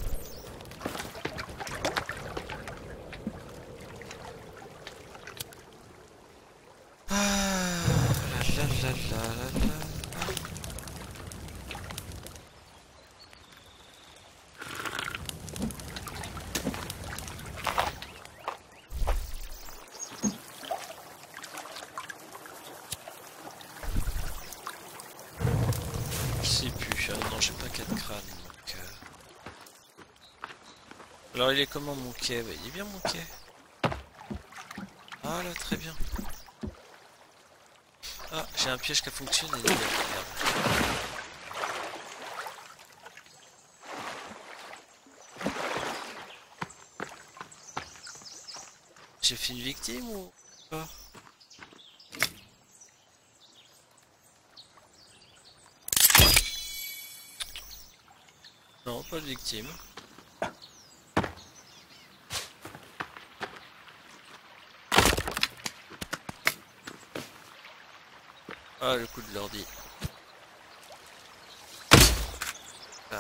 A: Je sais plus, ah non j'ai pas 4 crânes donc Alors il est comment mon quai? Bah, il est bien mon quai. Ah là très bien. Ah j'ai un piège qui a fonctionné. Merde. J'ai fait une victime ou pas? Non, pas de victime. Ah, le coup de l'ordi. Ah.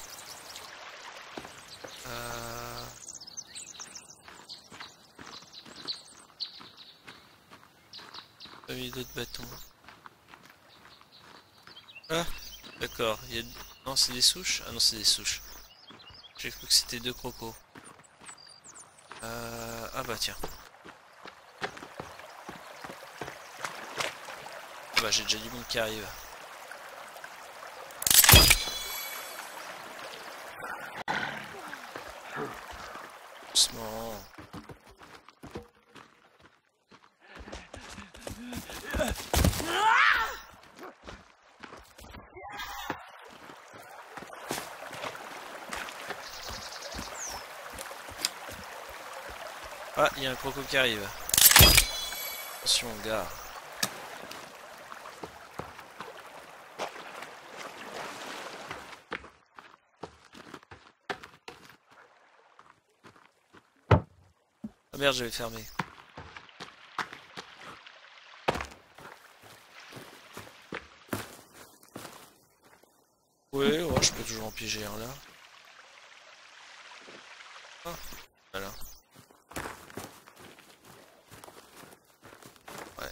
A: Pas mis d'autres bâtons. Ah, d'accord. Il y a... Non, c'est des souches? Ah non, c'est des souches. J'ai cru que c'était deux crocos. Ah bah tiens. Ah bah j'ai déjà du monde qui arrive. Doucement. Ah, il y a un croco qui arrive. Attention, gars. Ah merde, j'avais fermé. Ouais, ouais, je peux toujours en piéger un là. Ah, voilà. Ouais.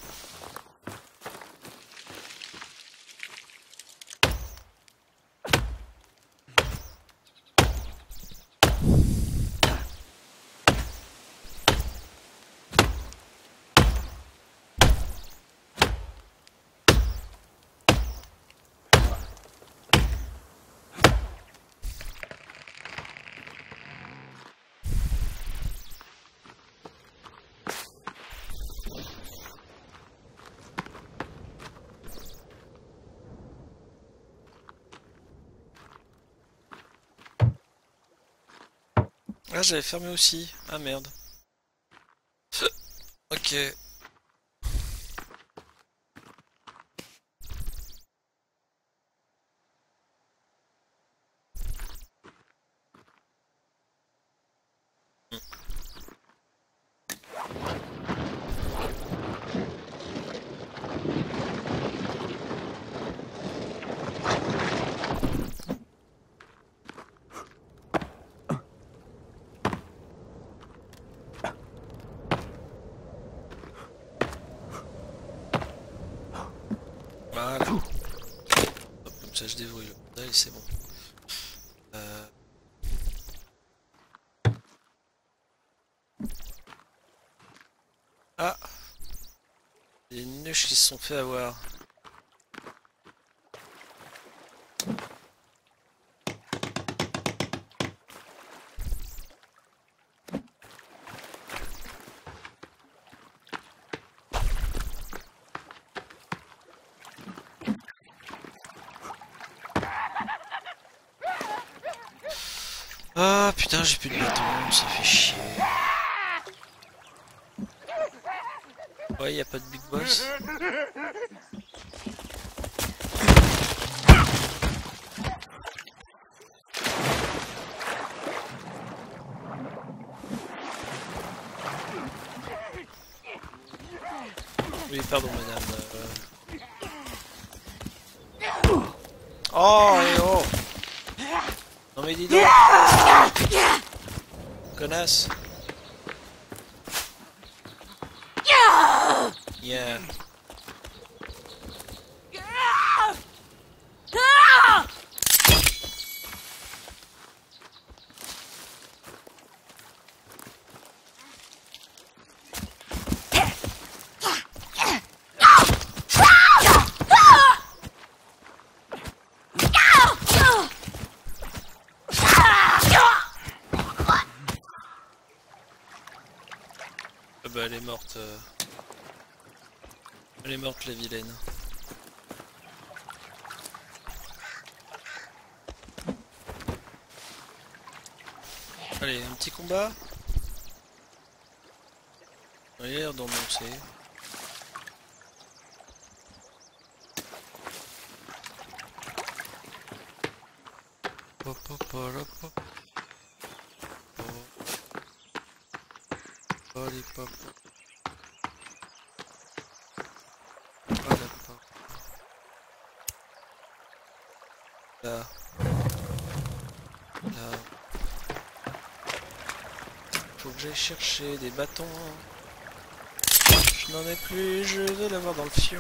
A: Ah, j'avais fermé aussi. Ah merde. Ok. Voilà. Hop, comme ça je déverrouille le bordel et c'est bon. Ah, les nuches qui se sont fait avoir. Ah putain, j'ai plus de bâton, ça fait chier. Ouais, y a pas de big boss. Oui, pardon madame. Oh, et oh! Non mais dis donc! Connasse! Yeah! Ah bah elle est morte. Elle est morte la vilaine. Allez, un petit combat. On a l'air d'annoncer. Pop pop pop pop. Lollipop. Voilà, pop. Là. Là. Faut que j'aille chercher des bâtons. Je n'en ai plus, je vais l'avoir dans le fion.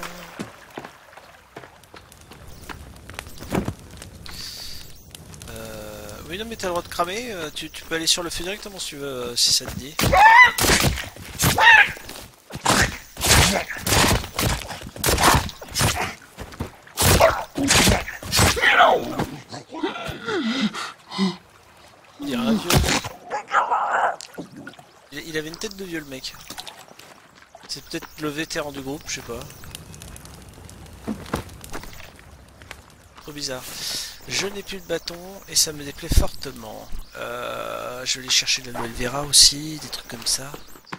A: Oui, non, mais t'as le droit de cramer. Tu peux aller sur le feu directement si tu veux, si ça te dit. Il dirait un vieux. Il avait une tête de vieux, le mec. C'est peut-être le vétéran du groupe, je sais pas. Trop bizarre. Je n'ai plus de bâton et ça me déplaît fortement. Je vais aller chercher de la nouvelle Vera aussi, des trucs comme ça.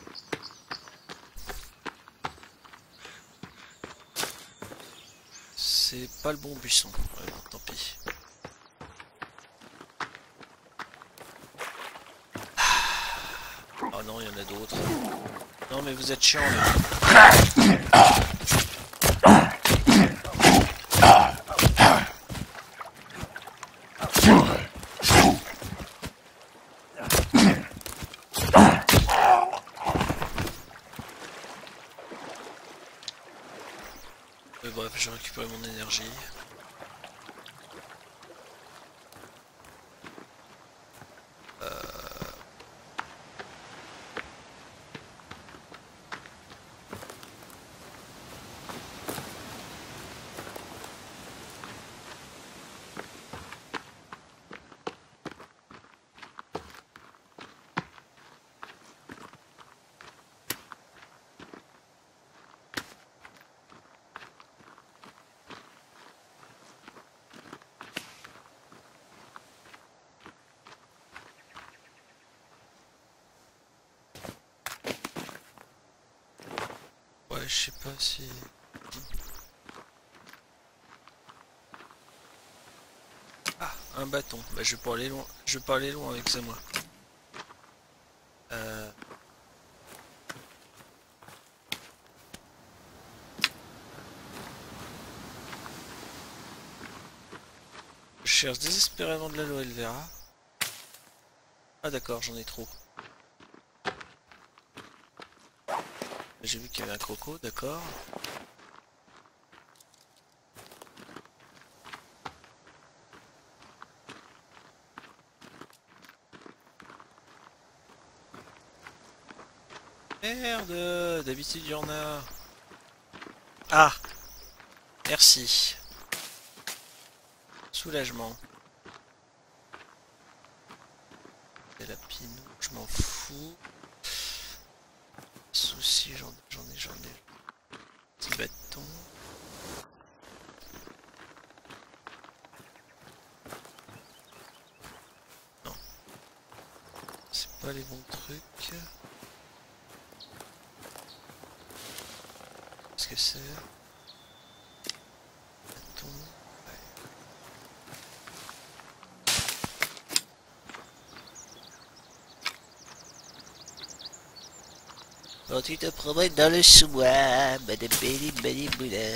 A: C'est pas le bon buisson. Ouais, bon, tant pis. Oh non, il y en a d'autres. Non mais vous êtes chiant là. Bref, j'ai récupéré mon énergie. Ouais, je sais pas si... Ah, un bâton. Bah, je vais pas aller loin. Je vais pas aller loin avec ça, moi. Je cherche désespérément de l'aloe vera. Ah d'accord, j'en ai trop. J'ai vu qu'il y avait un croco, d'accord. Merde, d'habitude il y en a. Ah, merci. Soulagement. Et la pinou, je m'en fous. Souci, j'en ai. Petit bâton. Non. C'est pas les bons trucs. Qu'est-ce que c'est? Bâton. Quand tu te promènes dans le sous-bois, badabéli-bali-boula.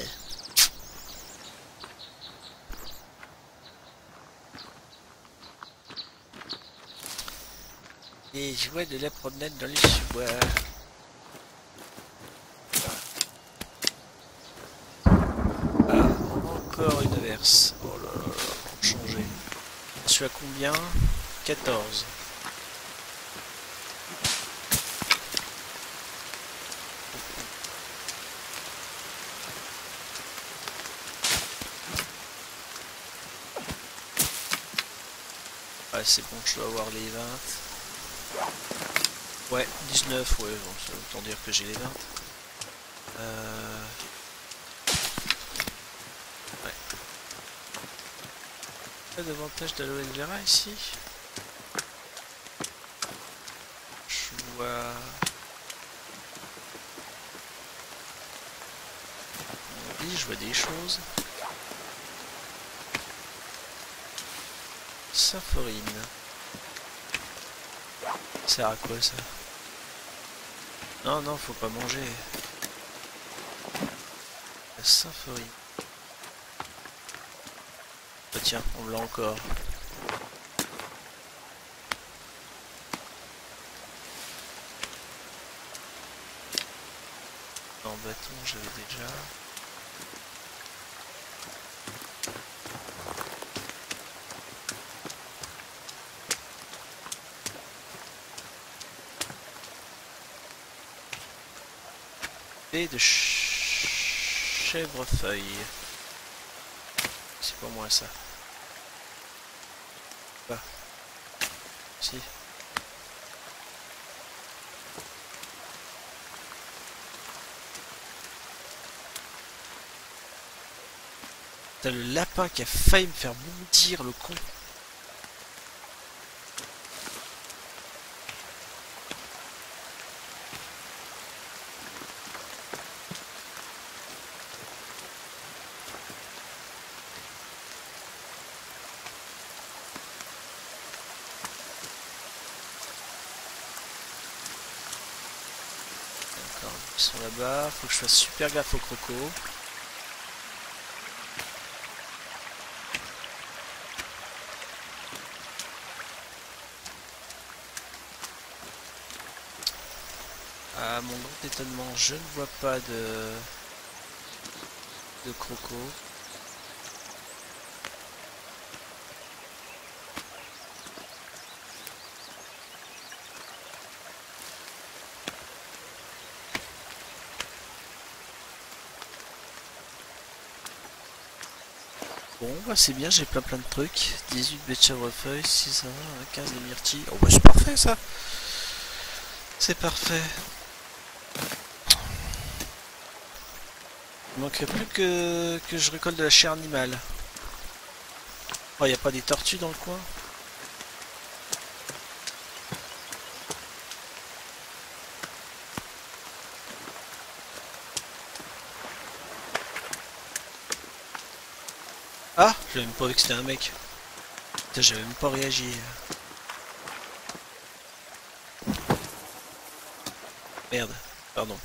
A: Les joies de la promenade dans le sous-bois. Ah, encore une verse. Oh là là là, changer. Je suis à combien? 14. Ah, c'est bon, je dois avoir les 20. Ouais, 19, ouais, bon, ça veut autant dire que j'ai les 20. Ouais. Pas davantage d'aloe vera ici. Je vois... Oui, je vois des choses. Symphorine. Ça sert à quoi ça? Non, non, faut pas manger. La symphorine. Ah tiens, on l'a encore. En bâton, j'avais déjà. Et de chèvrefeuille. C'est pas moi ça. Bah. Si. T'as le lapin qui a failli me faire bondir, le con. D'accord, ils sont là-bas. Faut que je fasse super gaffe aux crocos. À mon grand étonnement, je ne vois pas de crocos. Bon, bah c'est bien, j'ai plein de trucs. 18 baies de chèvrefeuille, 6 15 de myrtilles. Oh bah c'est parfait ça. C'est parfait. Il manquerait plus que je récolte de la chair animale. Oh, y a pas des tortues dans le coin? Ah, j'avais même pas vu que c'était un mec. Putain, j'avais même pas réagi. Merde, pardon.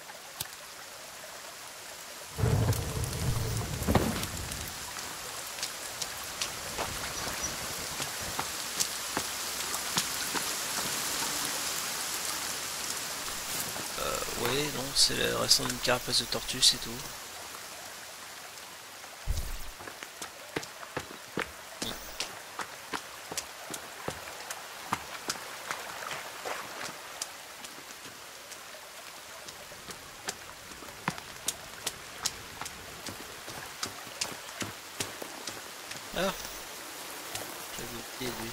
A: Ouais, non, c'est le restant d'une carapace de tortue, c'est tout. Ah, j'avais oublié lui.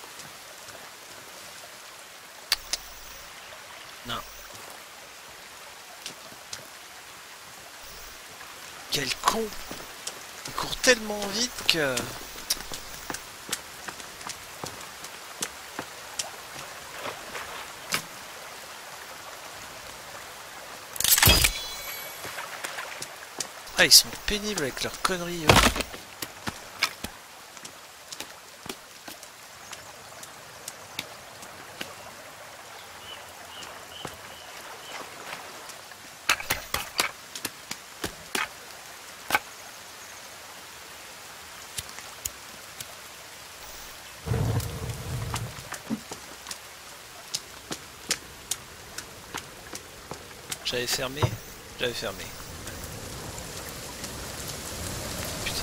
A: Non. Quel con! Il court tellement vite que... Ah, ils sont pénibles avec leurs conneries. J'avais fermé. J'avais fermé. Putain.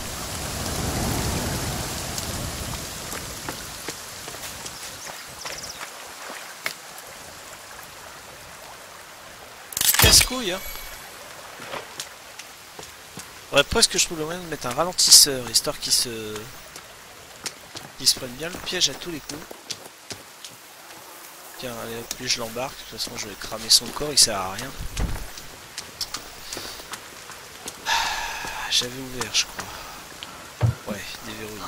A: Casse-couille, hein. Ouais, presque je trouve le moyen de mettre un ralentisseur, histoire qu'ils se prennent bien le piège à tous les coups. Tiens, allez, hop, lui je l'embarque, de toute façon je vais cramer son corps, il sert à rien. J'avais ouvert, je crois. Ouais, déverrouillé.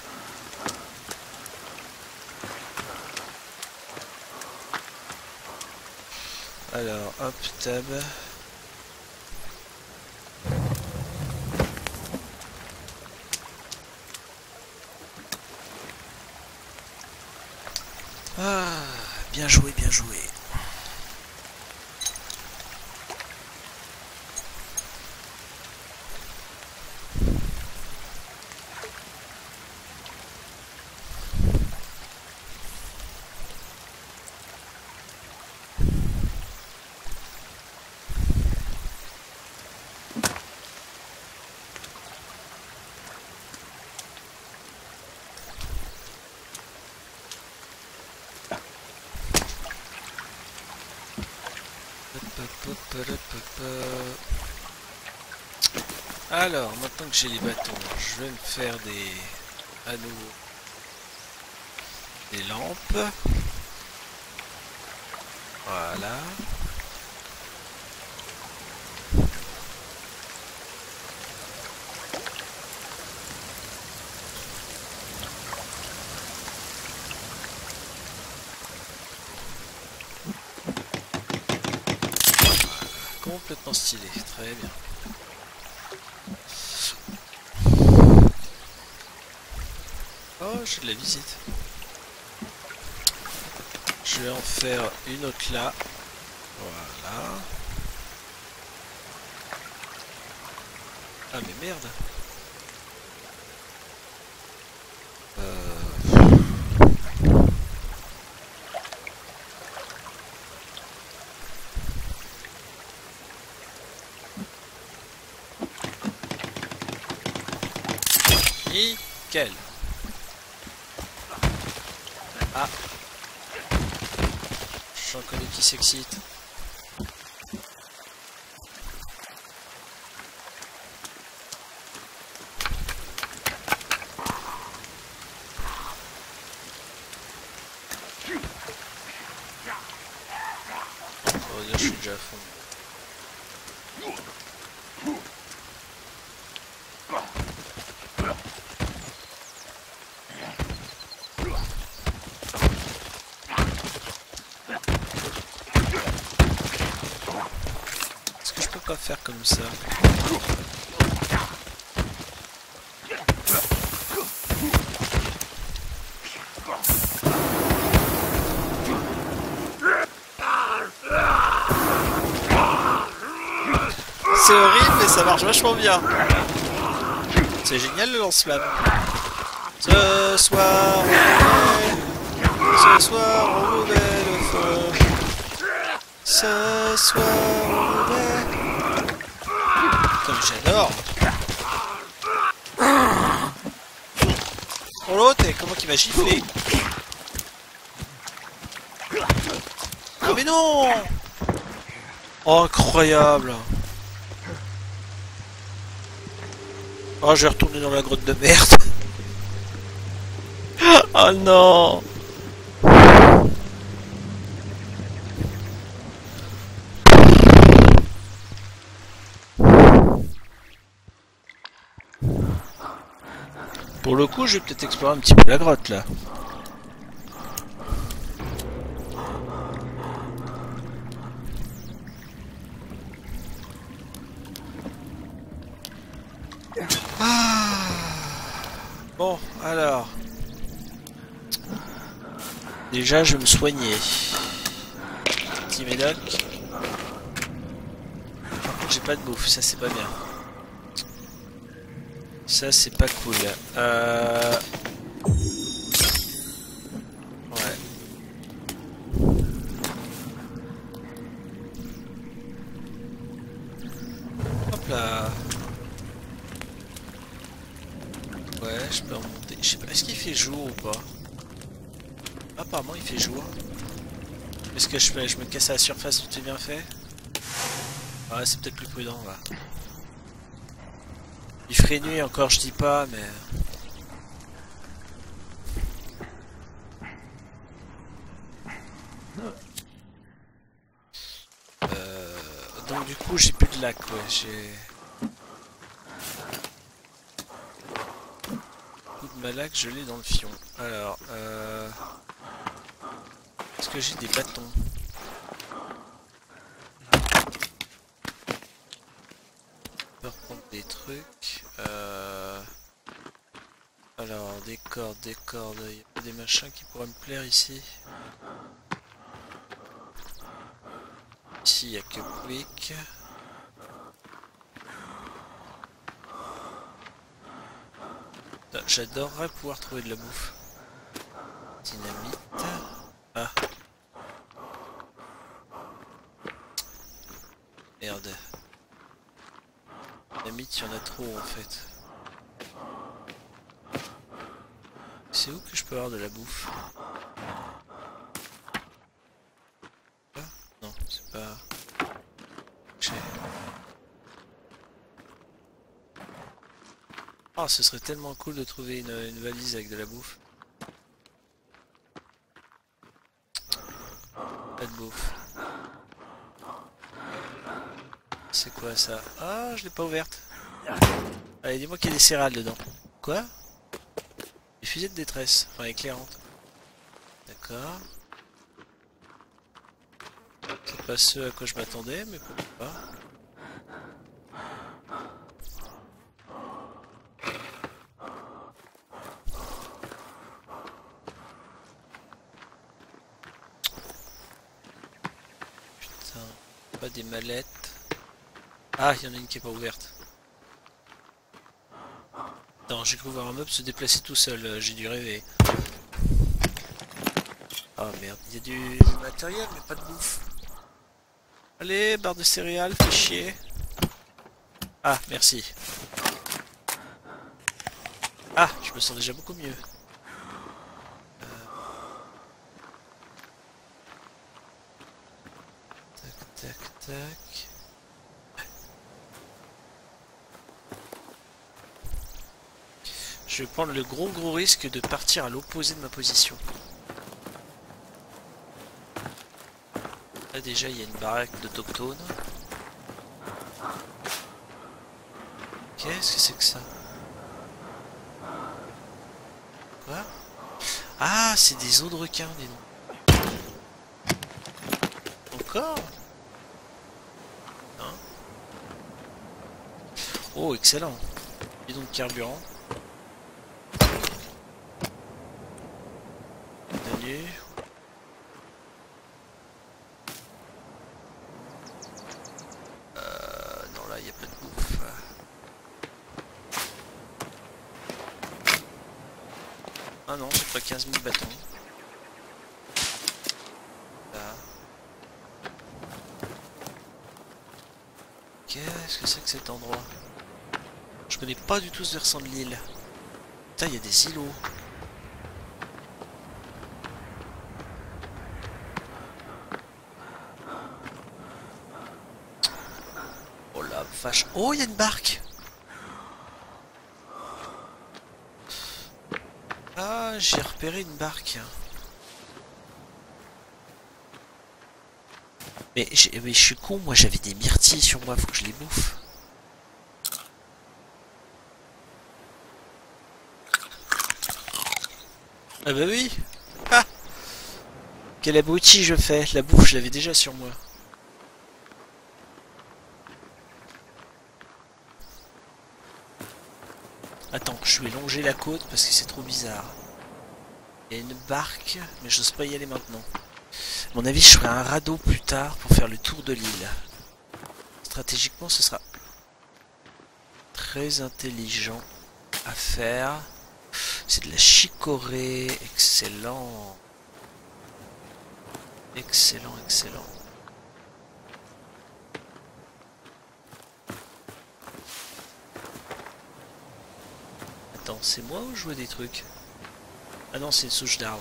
A: Alors, hop, tab. Ah, bien joué, bien joué. Alors, maintenant que j'ai les bâtons, je vais me faire à nouveau des lampes. Voilà. Complètement stylé, très bien. Oh, j'ai de la visite. Je vais en faire une autre là. Voilà. Ah mais merde. Nickel. Ah. J'en connais qui s'excite. On va dire que je suis déjà à fond. Est-ce que je peux pas faire comme ça? C'est horrible mais ça marche vachement bien. C'est génial le lance-flamme. Ce soir on remet le feu. Ce soir on remet. Comme j'adore. Oh l'autre, comment qu'il m'a giflé. Ah mais non. Oh incroyable. Oh je vais retourner dans la grotte de merde. Oh non. Pour le coup, je vais peut-être explorer un petit peu la grotte là. Ah. Bon, alors. Déjà, je vais me soigner. Petit médoc. Par contre, j'ai pas de bouffe, ça c'est pas bien. Ça c'est pas cool. Ouais. Hop là. Ouais, je peux remonter. Je sais pas, est-ce qu'il fait jour ou pas? Apparemment il fait jour. Qu'est-ce que je fais? Je me casse à la surface, tout est bien fait? Ouais, c'est peut-être plus prudent là. Il ferait nuit encore, je dis pas, mais... Donc du coup, j'ai plus de lac, ouais, j'ai... Tout de ma lac, je l'ai dans le fion. Alors, est-ce que j'ai des bâtons? Je peux reprendre des trucs. Alors, des cordes, il y a pas des machins qui pourraient me plaire ici. Ici, il n'y a que Quick. J'adorerais pouvoir trouver de la bouffe. Dynamite. Ah. Merde. Dynamite, il y en a trop en fait. C'est où que je peux avoir de la bouffe? Ah, non, c'est pas... Ah, ce serait tellement cool de trouver une valise avec de la bouffe. Pas de bouffe. C'est quoi ça? Ah, je l'ai pas ouverte. Allez, dis-moi qu'il y a des céréales dedans. Quoi? Des fusées de détresse. Enfin, éclairantes. D'accord. C'est pas ce à quoi je m'attendais, mais pourquoi pas. Putain, pas des mallettes. Ah, il y en a une qui est pas ouverte. Non, j'ai cru voir un meuble se déplacer tout seul, j'ai dû rêver. Ah merde, il y a du matériel mais pas de bouffe. Allez, barre de céréales, fais chier. Ah, merci. Ah, je me sens déjà beaucoup mieux. Tac, tac, tac. Je vais prendre le gros risque de partir à l'opposé de ma position. Là déjà il y a une baraque d'autochtones. Qu'est-ce que c'est que ça? Quoi? Ah, c'est des os de requin, dis donc. Encore? Hein? Oh, excellent. Bidon de carburant. Menu. Non, là, il n'y a pas de bouffe. Ah non, j'ai pas 15 000 bâtons. Là. Qu'est-ce que c'est que cet endroit? Je connais pas du tout ce versant de l'île. Putain, il y a des îlots. Oh la vache. Oh, il y a une barque. Ah, j'ai repéré une barque. Mais je suis con, moi j'avais des myrtilles sur moi, faut que je les bouffe. Ah bah oui. Ah, quel abruti je fais. La bouffe, je l'avais déjà sur moi. Attends, je vais longer la côte parce que c'est trop bizarre. Il y a une barque, mais j'ose pas y aller maintenant. À mon avis, je ferai un radeau plus tard pour faire le tour de l'île. Stratégiquement, ce sera très intelligent à faire. C'est de la chicorée. Excellent. Excellent, excellent. Attends, c'est moi ou je vois des trucs? Ah non, c'est une souche d'arbre.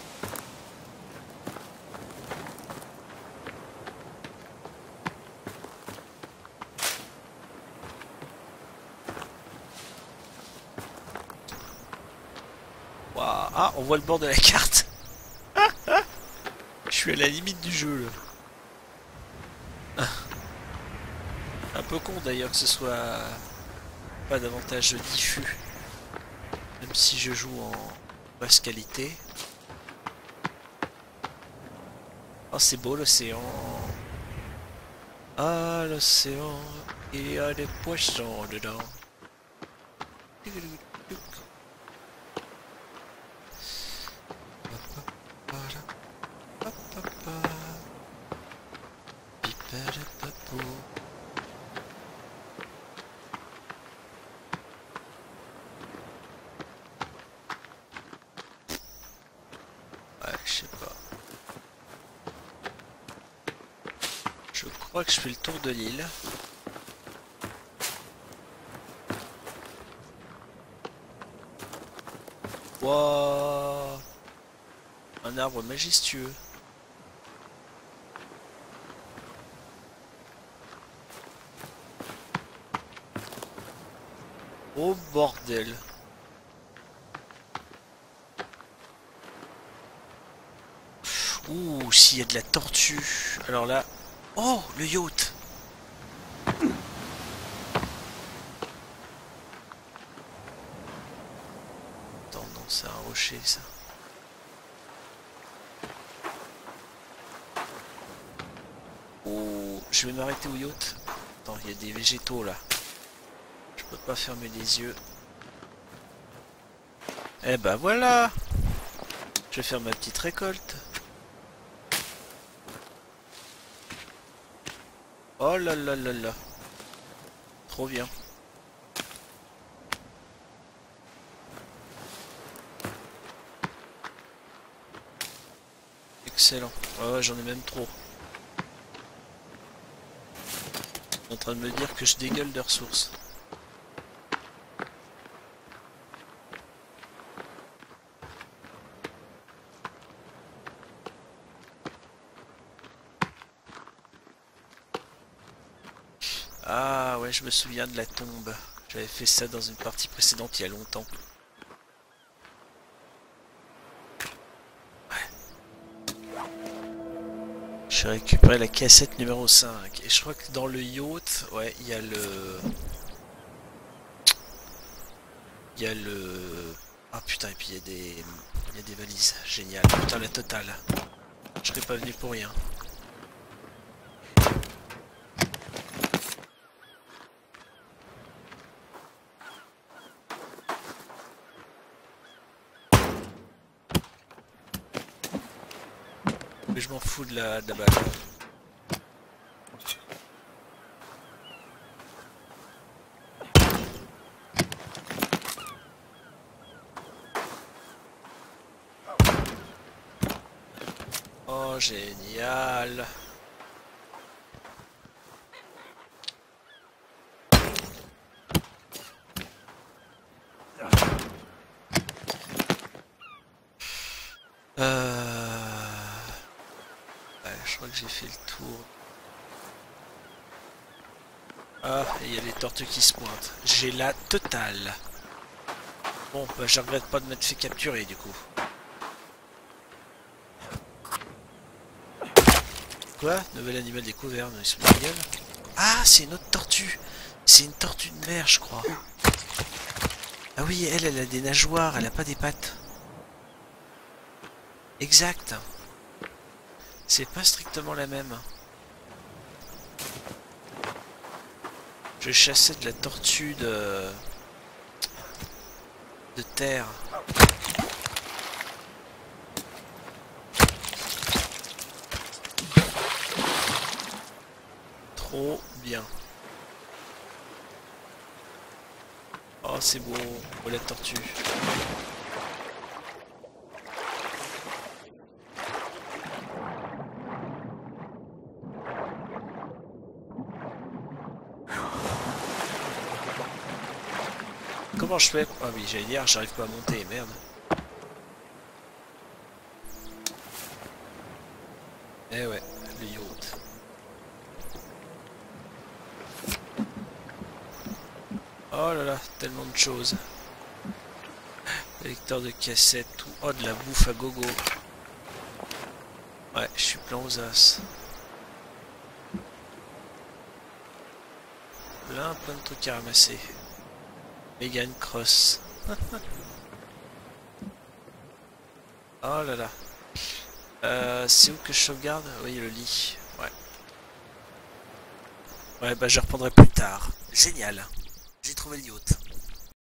A: Waouh. Ah, on voit le bord de la carte. Je suis à la limite du jeu là. Un peu con d'ailleurs que ce soit pas davantage diffus. Même si je joue en basse qualité. Oh, c'est beau l'océan. Ah, l'océan, il y a des poissons dedans. Ouais, je sais pas. Je crois que je fais le tour de l'île. Wouah, un arbre majestueux. Oh bordel. Ouh, s'il y a de la tortue. Alors là... Oh, le yacht. Attends, non, c'est un rocher, ça. Oh, je vais m'arrêter au yacht. Attends, il y a des végétaux, là. Je peux pas fermer les yeux. Eh ben voilà. Je vais faire ma petite récolte. Oh là là là là. Trop bien. Excellent. Oh, j'en ai même trop. En train de me dire que je dégueule de ressources. Ah ouais, je me souviens de la tombe. J'avais fait ça dans une partie précédente il y a longtemps. J'ai récupéré la cassette numéro 5. Et je crois que dans le yacht, ouais, il y a le... Il y a le... Ah putain, et puis il y a des... Il y a des valises. Génial. Putain, la totale. Je serais pas venu pour rien. Mais je m'en fous de la balle. Oh, génial. Ouais, je crois que j'ai fait le tour. Ah, et il y a les tortues qui se pointent. J'ai la totale. Bon, bah je regrette pas de m'être fait capturer du coup. Quoi? Nouvel animal découvert, mais ils se foutent de la gueule. Ah, c'est une autre tortue. C'est une tortue de mer, je crois. Ah oui, elle a des nageoires, elle a pas des pattes. Exact. C'est pas strictement la même. Je chassais de la tortue de terre. Trop bien. Oh, c'est beau. Oh, la tortue. Comment je fais? Ah oui, j'allais dire, j'arrive pas à monter, merde. Eh ouais, le yacht. Oh là là, tellement de choses. Lecteur de cassette, tout. Oh, de la bouffe à gogo. Ouais, je suis plein aux as. Plein de trucs à ramasser. Megan Cross. Oh là là. C'est où que je sauvegarde? Oui, le lit. Ouais. Ouais, bah je reprendrai plus tard. Génial. J'ai trouvé le yacht.